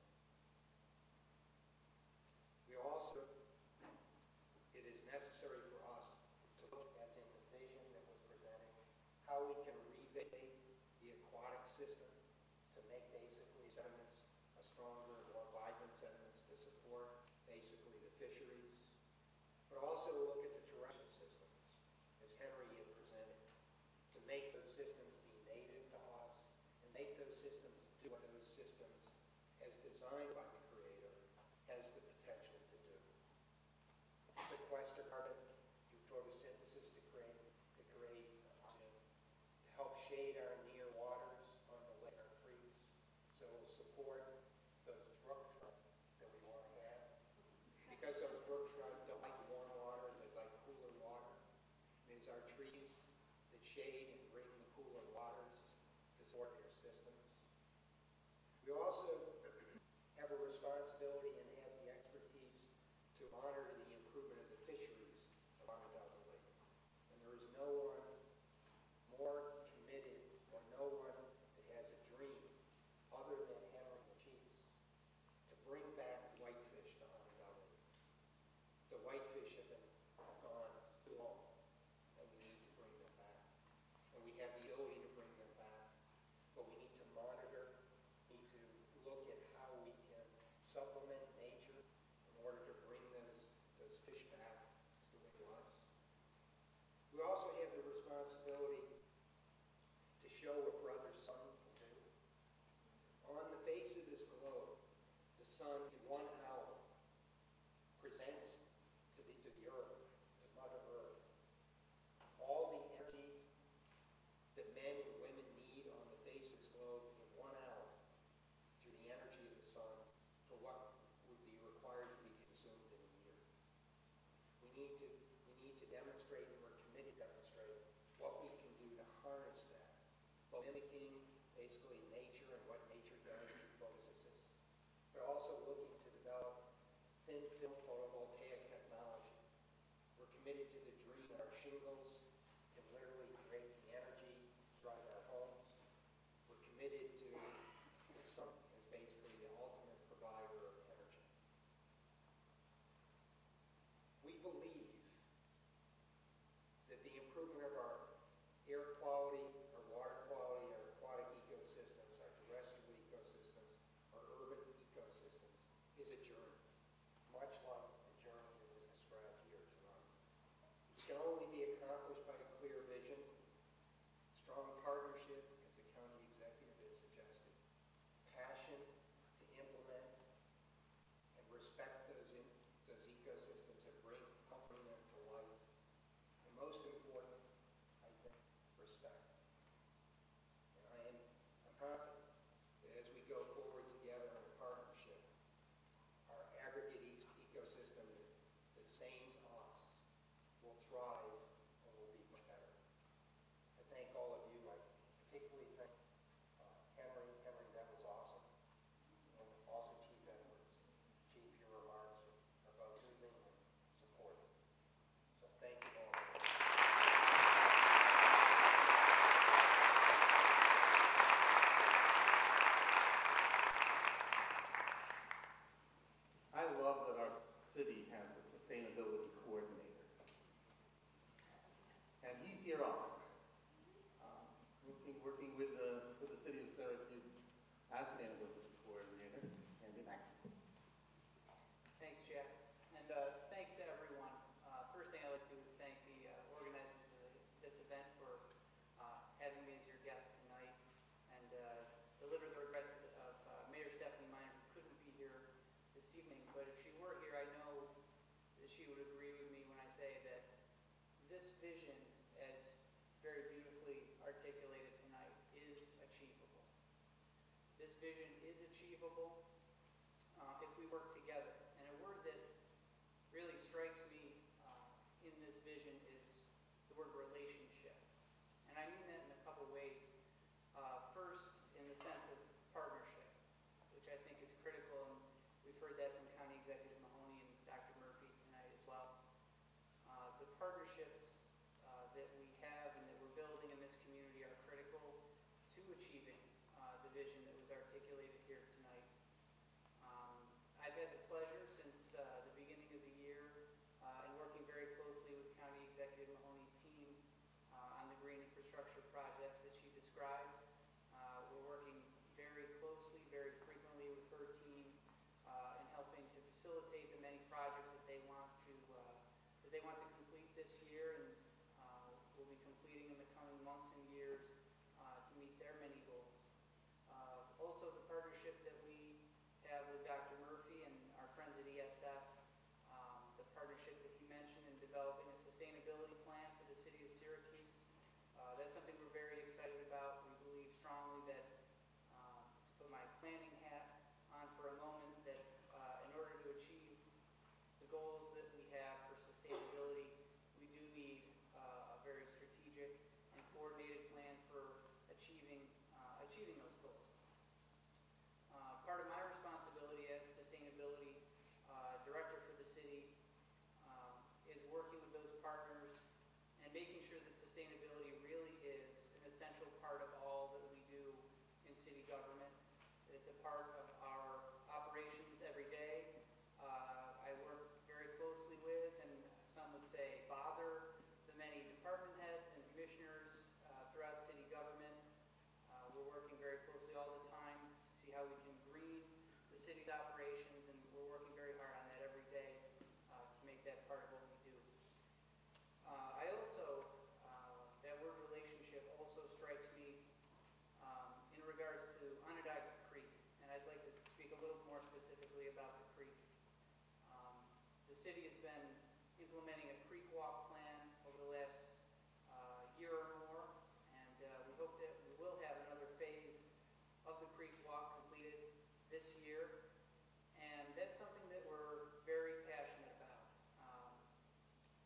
We also, it is necessary for us to look, as in the vision that was presented, how we can revamp the aquatic system to make basically sediments a stronger, more vibrant sediments to support basically the fisheries, but also look at the terrestrial systems, as Henry had presented, to make those systems be native to us and make those systems do what those systems, as designed by the Creator, has the potential to do. Sequester carbon, do photosynthesis to create, to create oxygen, to help shade our near waters on the lake, our creeks, so it will support those brook trout that we want to have. Because those brook trout don't like warm water, they like cooler water. It is our trees that shade and bring the cooler waters to support their systems. We also have a responsibility and have the expertise to monitor the improvement of the fisheries of Onondaga Lake. And there is no one more committed or no one that has a dream other than Henry and the Chiefs to bring back whitefish to Onondaga Lake. The whitefish have been gone too long, and we need to bring them back. And we have the ability to bring them back, but we need to monitor, need to look at how we can supplement nature in order to bring those, those fish back to the way it was. We also have the responsibility to show what brother sun can do. On the face of this globe, the sun in one hour need to, we need to demonstrate, and we're committed to demonstrate what we can do to harness that, both mimicking basically nature and what nature does through photosynthesis, but also looking to develop thin film photovoltaic technology. We're committed to the dream that our shingles can literally create the energy to drive our homes. We're committed to the sun as basically the ultimate provider of energy. We believe that the improvement of our air quality, our water quality, our aquatic ecosystems, our terrestrial ecosystems, our urban ecosystems is a journey, much like the journey that was described here tonight. It can only be accomplished by a clear vision, strong partnership, as the county executive has suggested, passion to implement and respect those, in, those ecosystems and bring, bring them to life, and most important, I think, respect. And I am I'm confident that as we go forward together in a partnership, our aggregate e ecosystem that, that sustains us will thrive and will be much better. I thank all of you. I particularly thank uh, Henry. Henry, that was awesome. And also Chief Edwards. Chief, your remarks are both soothing and supportive. So thank you all. I love that our city has a sustainability coordinator. And he's here also, um, working, working with, the, with the city of Syracuse as sustainability coordinator, and in action. Thanks, Jack. And uh, thanks to everyone. Uh, first thing I'd like to do is thank the uh, organizers of the, this event for uh, having me as your guest tonight, and uh, deliver the regrets of, of uh, Mayor Stephanie Miner, who couldn't be here this evening. But if she were here, I know that she would agree with me when I say that this vision, as very beautifully articulated tonight, is achievable. This vision is achievable uh, if we work together. And a word that really strikes me uh, in this vision is the word relationship. And I mean that in a couple ways. Uh, first, in the sense of partnership, which I think is critical, and we've heard that from County Executive Mahoney and Doctor Murphy tonight as well. Uh, the partnerships uh, that we have and that we're building in this community are critical to achieving uh, the vision that was articulated here tonight. Um, I've had the pleasure since uh, the beginning of the year uh, in working very closely with County Executive Mahoney's team uh, on the green infrastructure projects that she described. Uh, we're working very closely, very frequently with her team uh, in helping to facilitate the many projects that they want to uh, that they want to complete this year, and uh, will be completing in the coming months and years uh, to meet their many goals. Uh, also, the partnership that we have with Doctor Murphy and our friends at E S F, um, the partnership that he mentioned in developing a sustainability plan for the city of Syracuse. Uh, that's something we're very excited about. We believe strongly that, um, to put my planning hat on for a moment, that uh, in order to achieve the goals that we have for sustainability, we do need uh, a very strategic and coordinated plan for achieving, uh, achieving those goals. Uh, part of my responsibility as sustainability uh, director for the city um, is working with those partners and making sure that sustainability really is an essential part of all that we do in city government. That it's a part of our operations every day. Uh, I work very closely with, and some would say bother, the many department heads and commissioners uh, throughout city government. Uh, we're working very closely all the time to see how we can green the city's operations, and we're working very hard on that every day uh, to make that part of what we do. Uh, I also, uh, that word relationship also strikes me um, in regards to Onondaga Creek, and I'd like to speak a little more specifically about the creek. Um, the city has been implementing a creek walk plan over the last uh, year or more, and uh, we hope that we will have another phase of the creek walk completed this year, and that's something that we're very passionate about. Um,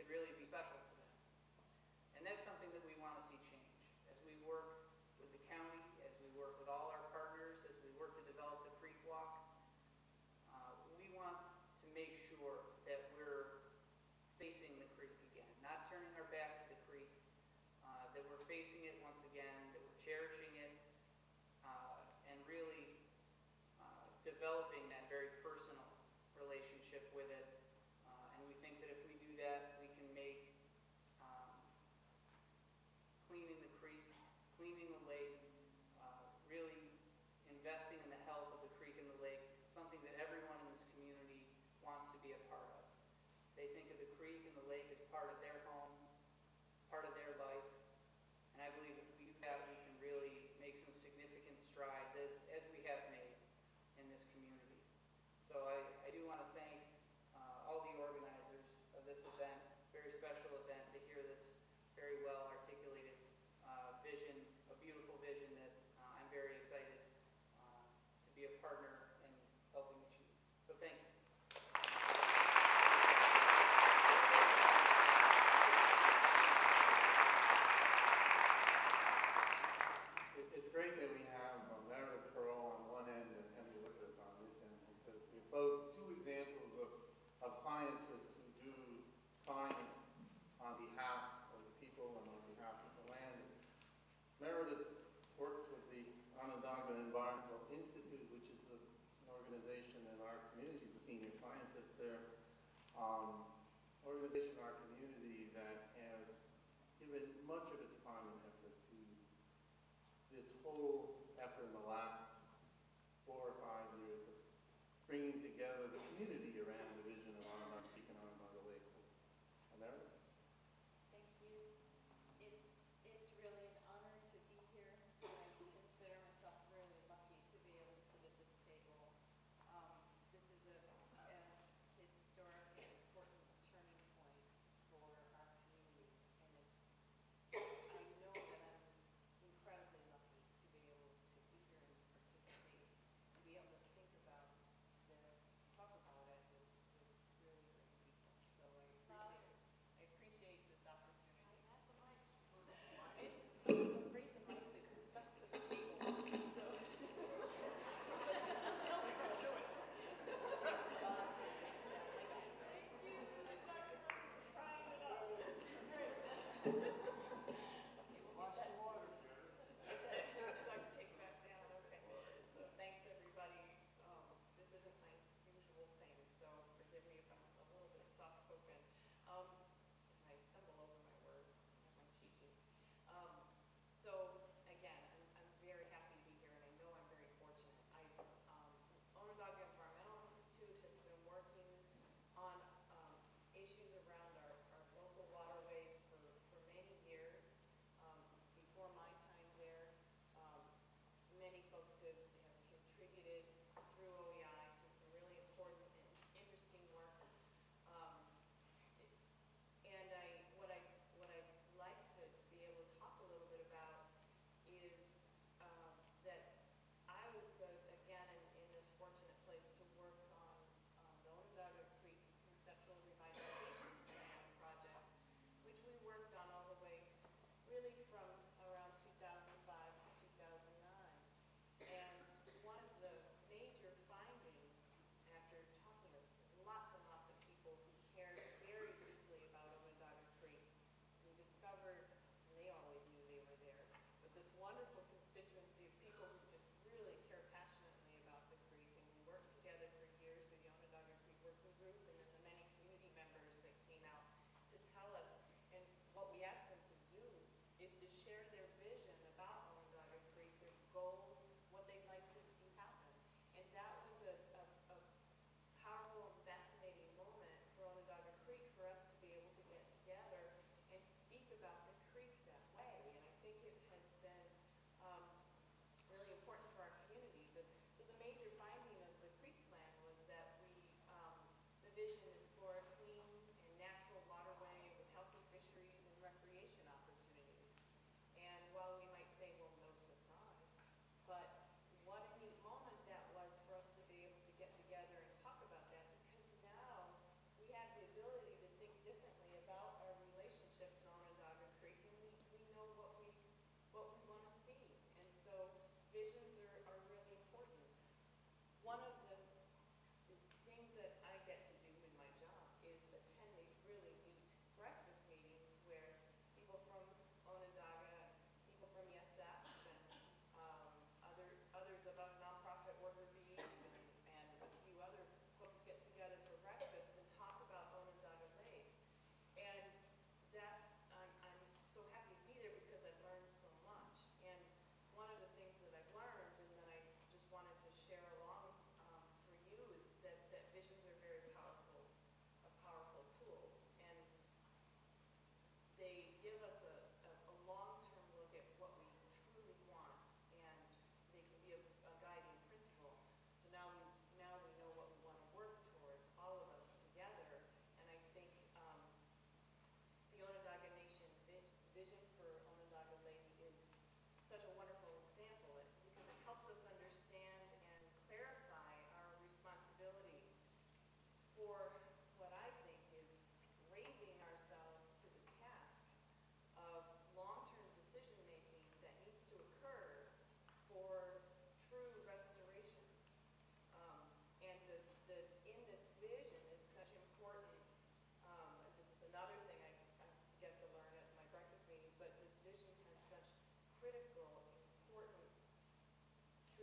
could really be special to them. And that's something that we want to see change. As we work with the county, as we work with all our partners, as we work to develop the creek walk, uh, we want to make sure that we're facing the creek again, not turning our back to the creek, uh, that we're facing it once again, that we're cherishing it, uh, and really uh, developing that very personal relationship with it. Uh, and we think that if we do that, we can make um, cleaning the creek, cleaning the lake, uh, really investing in the health of the creek and the lake, something that everyone in this community wants to be a part of. They think of the creek and the lake as part of their home, part of their life, and I believe if we do that, we can really make some significant strides, as, as we have made in this community. So I, I do want to thank uh, all the organizers of this event, very special event, to hear this very well articulated uh, vision, a beautiful vision that uh, I'm very excited uh, to be a partner in helping achieve. So thank you. It- It's great that we have uh, Meredith Perreault on one end and Henry Lippers on this end, because we're both two examples of, of scientists who do science on behalf of the people and on behalf of the land. Meredith works with the Onondaga Environmental Institute, which is a, an organization in our community, the senior scientist there, um, organization in our community that has given much of its time and effort to this whole effort in the last four or five years of bringing together the community around the vision of Onondaga Creek and Onondaga Lake. Meredith? Thank you. It's, it's really an honor to be here. I consider myself really lucky to be able to sit at this table. Um, this is a, a historic and important turning point for our community, and it's, I know that I'm incredibly lucky to be able to be here and participate, and be able to think about this, talk about it with, with really great people. So I appreciate it. I appreciate this opportunity. It's I'm afraid the mic is stuck to the table. So. No, we can do it. That's awesome. Thank you, Doctor Murphy, for trying it out. Okay, we'll Watch get the that. water, Jared. Okay, so I can take that down. Okay. So thanks, everybody. Um, this isn't my usual thing, so forgive me if I'm a little bit soft-spoken. Um, and I stumble over my words, my cheat sheet. Um, so again, I'm, I'm very happy to be here, and I know I'm very fortunate. I, um, Onondaga Environmental Institute has been working on um, issues around our, our local waterways for, for many years. Um, before my time there, um, many folks have, have contributed through O E I to some really important and interesting work. Um, and I, what I, what I'd like to be able to talk a little bit about is um, that I was uh, again in, in this fortunate place to work on um, the Onondaga Creek Conceptual Revitalization Plan project, which we worked on all the way really from around two thousand five to two thousand nine. And one of the major findings, after talking to lots and lots of people who cared very deeply about Onondaga Creek, we discovered, and they always knew they were there, but this wonderful constituency of people who just really care passionately about the creek. And we worked together for years with the Onondaga Creek Working Group, and then the many community members that came out to tell us. And what we asked them to do is to share their vision about Onondaga Creek, their goals, what they'd like to see happen. And that was a, a, a powerful and fascinating moment for Onondaga Creek, for us to be able to get together and speak about the creek that way. And I think it has been um, really important for our community. The, so the major finding of the creek plan was that we, um, the vision is for a clean and natural waterway with healthy fisheries and recreation opportunities. And while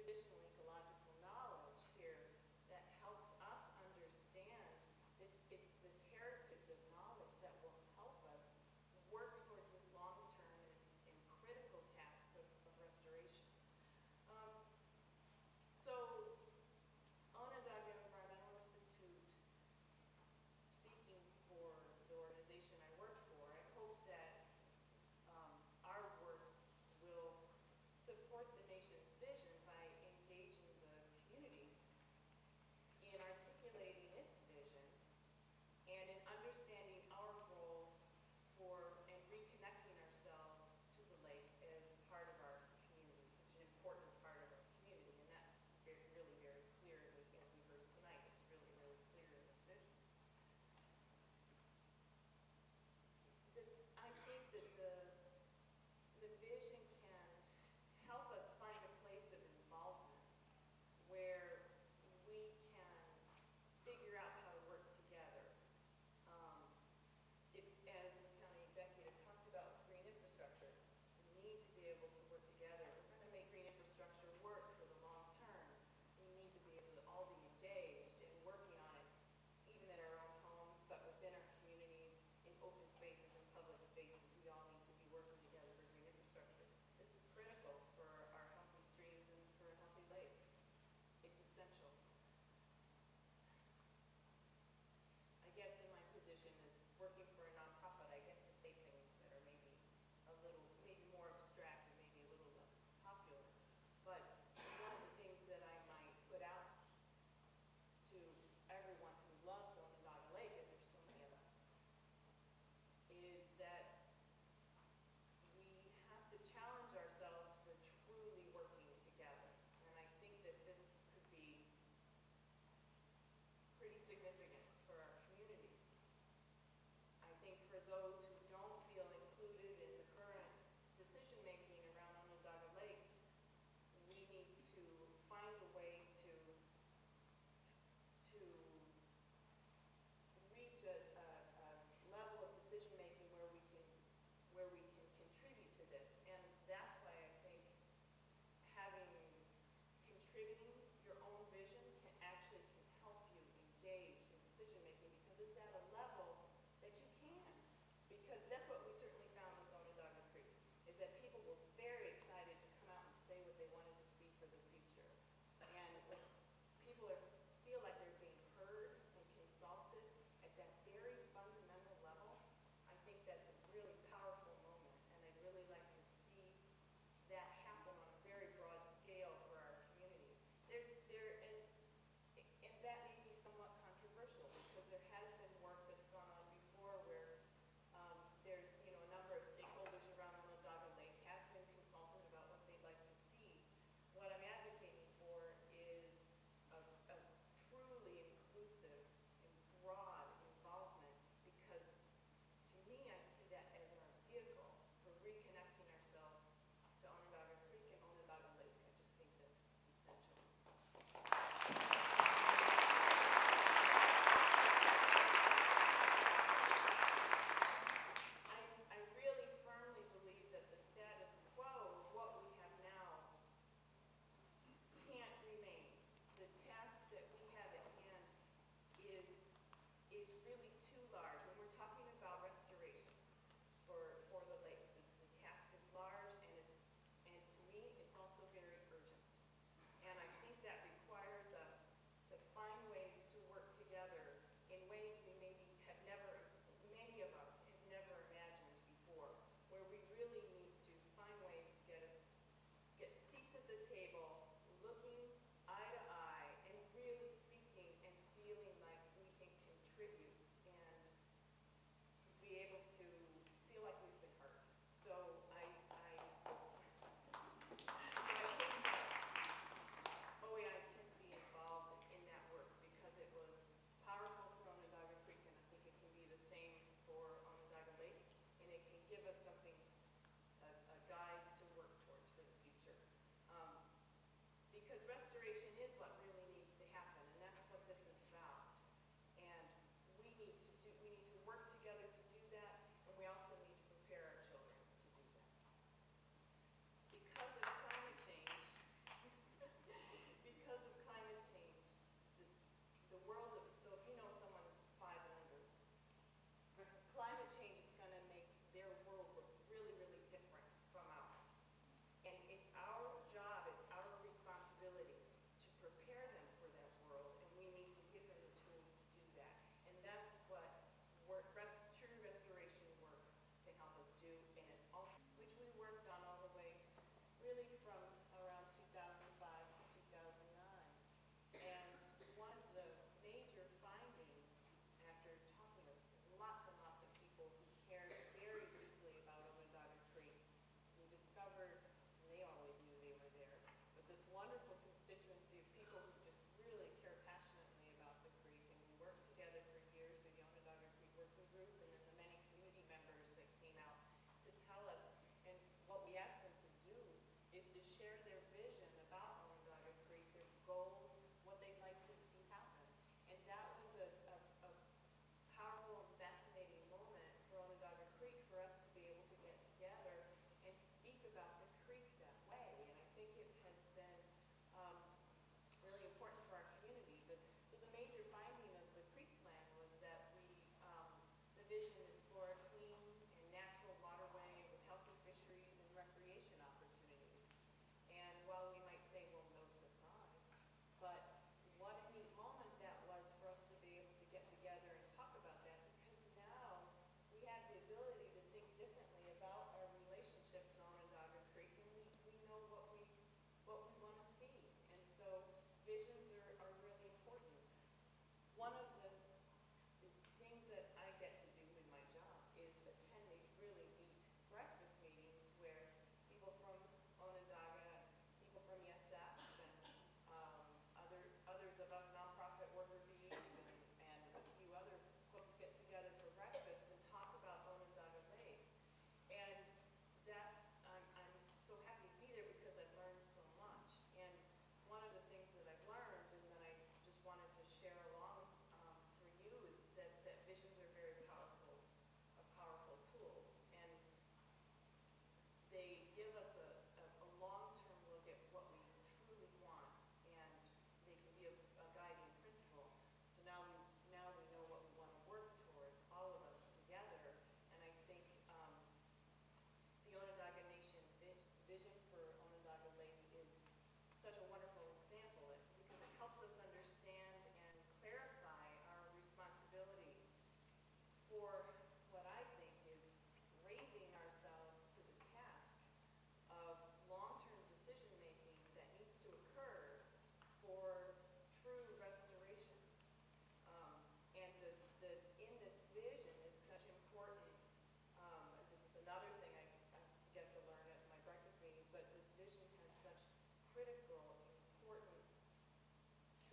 traditional ecological knowledge here that helps us understand, it's, it's this heritage of knowledge that will help us work towards this long-term and, and critical task of, of restoration. Um, so, Onondaga Environmental Institute, speaking for the organization I work for, I hope that um, our works will support the nation's vision by engaging the community in articulating its vision and in understanding our role for and reconnecting ourselves to the lake as part of our community, such an important part of our community, and that's very, really very clear as we as we heard tonight. It's really, really clear in this vision. The, I think that the the vision can help us find a place of involvement where we can figure out how to work together. Um, if, as the county executive talked about green infrastructure, we need to be able to work together. If we're going to make green infrastructure work for the long term, we need to be able to all be engaged in working on it, even in our own homes, but within our communities, in open spaces and public spaces. We all need to be working together for green infrastructure. This is critical for our healthy streams and for a healthy lake. It's essential. I guess in my position as working for a nonprofit, I get to say things that are maybe a little, maybe more abstract and maybe a little less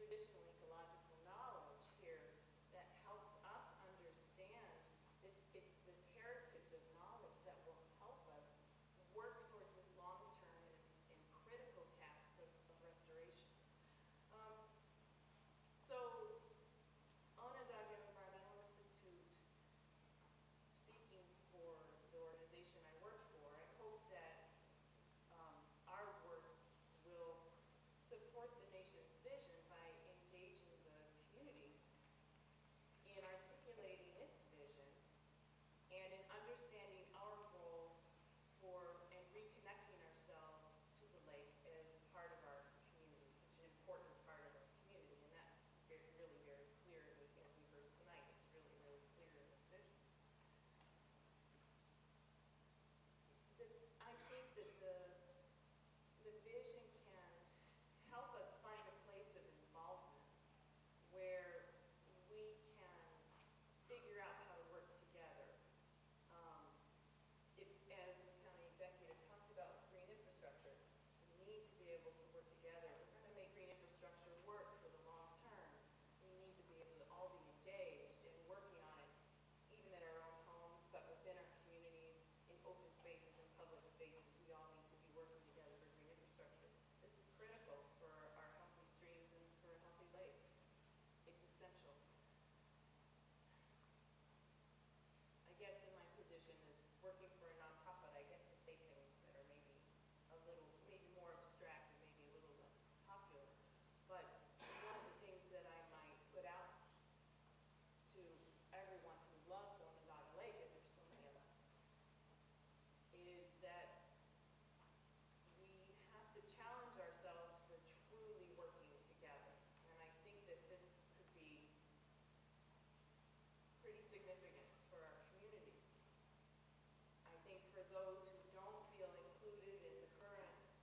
additional ecological knowledge here that helps us understand, it's, it's this heritage of knowledge that will help us work towards this long-term and, and critical task of, of restoration. Um, so, Onondaga Environmental Institute, speaking for the organization I work for, I hope that um, our works will support the nation's vision by engaging the community in articulating its vision and in understanding our role for and reconnecting ourselves to the lake as part of our community, such an important part of our community, and that's very, really very clear as we as we heard tonight. It's really, really clear in this vision. The, I think that the the vision can help us find a place of involvement where we can figure out how to work together. Um, it, as the county executive talked about green infrastructure, we need to be able to work together. If we're going to make green infrastructure work for the long term, we need to be able to all be engaged in working on it, even in our own homes, but within our communities, in open spaces and public spaces. We all need to be working together for green infrastructure. This is critical for our healthy streams and for a healthy lake. It's essential. I guess in my position as working for a nonprofit, I get to say things that are maybe a little, maybe more abstract and maybe a little less popular. But one of the things that I might put out to everyone who loves Onondaga Lake, and there's so many of us, is that we have to challenge ourselves for truly working together. And I think that this could be pretty significant for our community. I think for those who don't feel included in the current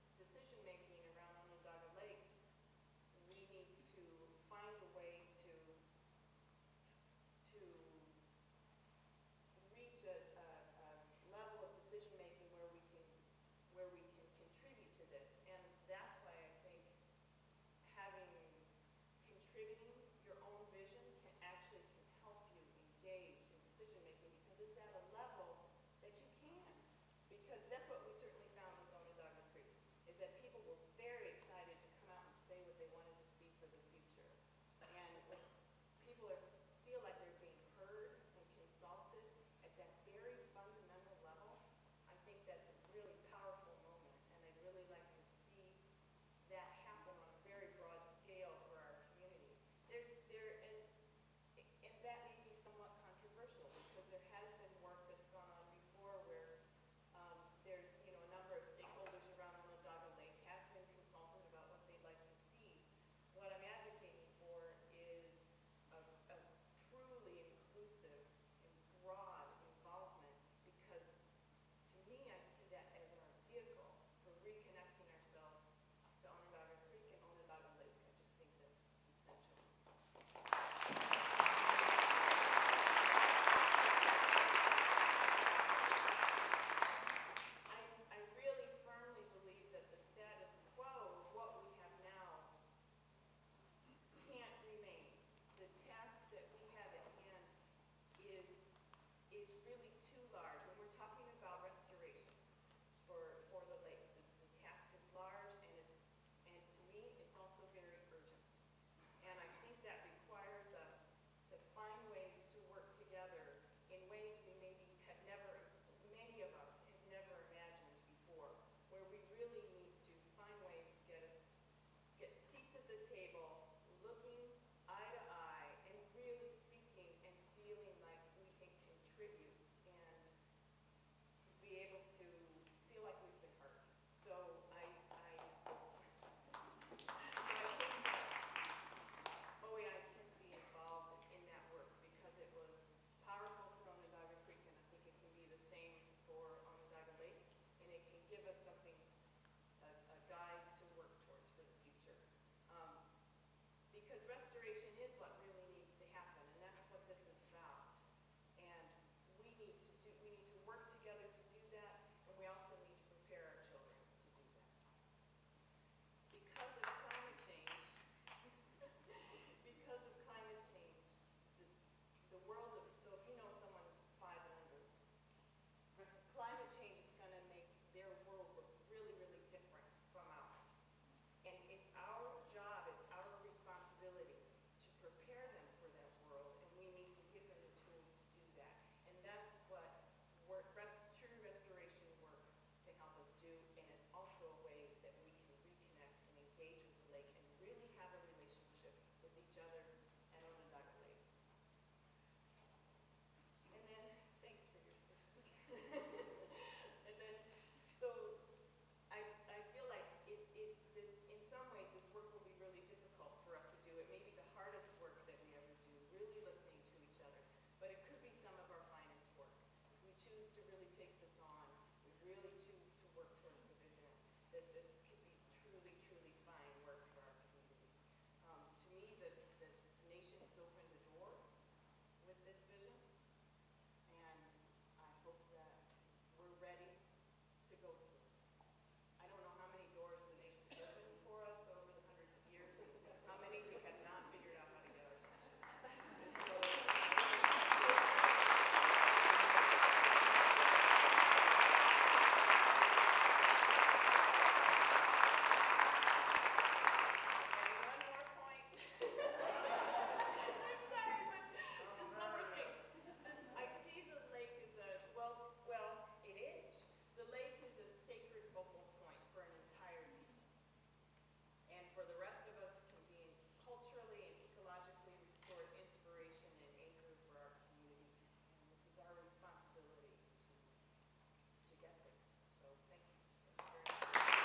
for the rest of us, convene culturally and ecologically restored inspiration and anchor for our community. And this is our responsibility to, to get there. So thank you very much.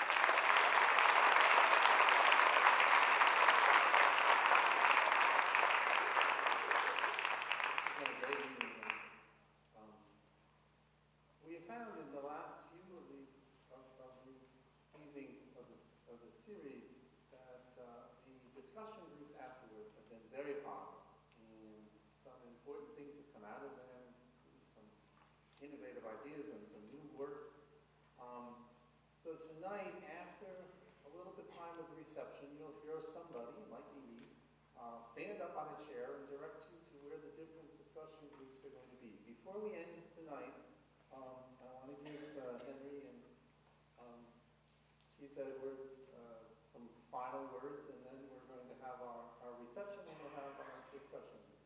What a great evening. Um, we have found in the last few of these of, of these evenings of this of the series that uh, the discussion groups afterwards have been very powerful, and some important things have come out of them, some innovative ideas and some new work. Um, so tonight, after a little bit time of the reception, you'll hear somebody, it might be me, uh, stand up on a chair and direct you to where the different discussion groups are going to be. Before we end tonight, um, I want to give uh, Henry and um, Chief Edwards uh, some final words, and then we're going to have our, our reception and we'll have our discussion groups.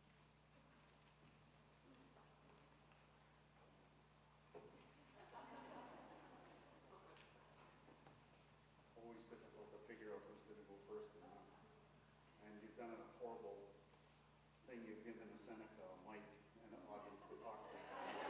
Always difficult to figure out who's going to go first or not. And you've done a horrible thing. You've given a Seneca a mic and an audience to talk to.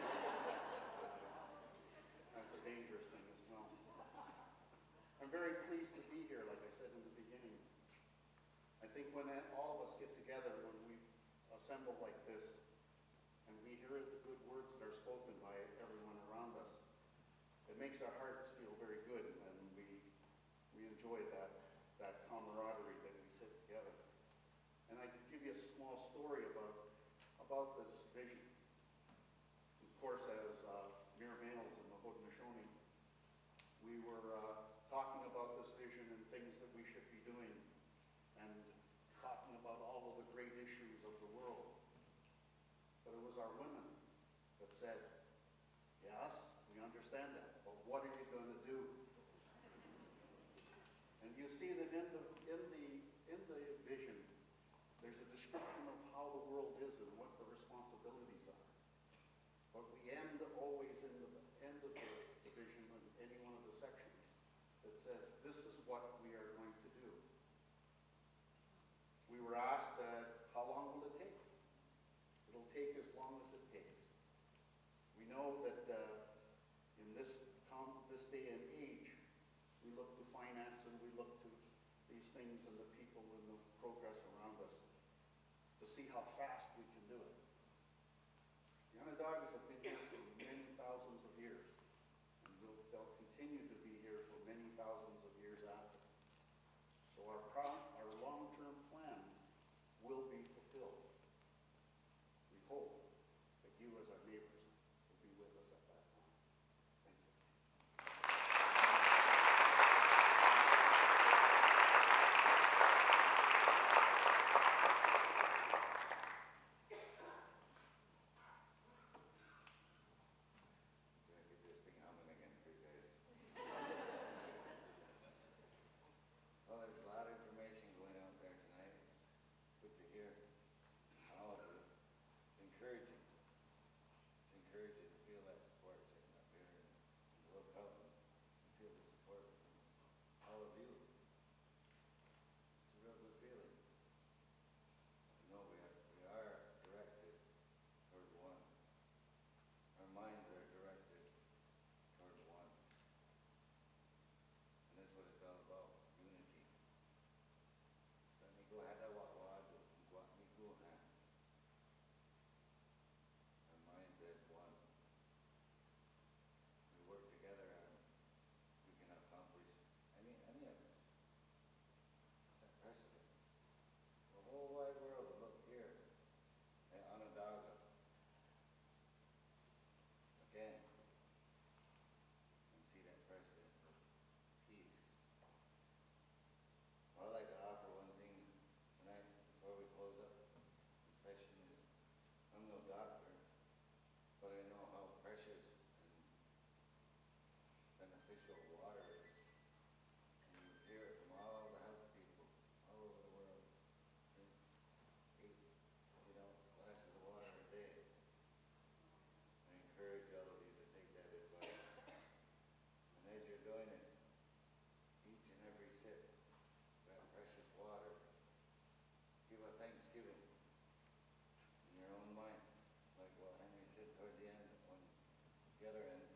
That's a dangerous thing as well. I'm very pleased to be here, like I said in the beginning. I think when that, all of us get together, when we assemble like this, and we hear the good words that are spoken by everyone around us, it makes our hearts feel very good, and we we enjoy that, that camaraderie that we sit together. And I could give you a small story about, about this vision. Of course, as uh, mere males in the Haudenosaunee, we were uh, talking about this vision and things that we should be doing, and talking about all of the great issues of the world. But it was our women that said, yes, we understand that, but what are you going to do? And you see that in the, in the, in the vision, there's a description of how the world is and what the responsibilities are. But we end always in the end of the, the vision in any one of the sections that says, this is what we are going to do. We were asked, uh, how long will it take? It'll take as long as it takes. We know that uh, in this, this day and age, we look to finance and we look to these things and the people and the progress around us to see how fast we can do it. The Onondagas have been here for many thousands of years, and they'll, they'll continue to be here for many thousands of years after. So our, our long-term plan will be fulfilled. We hope that you as our neighbors will be with us at that time. Thank you. Well, there's a lot of information together and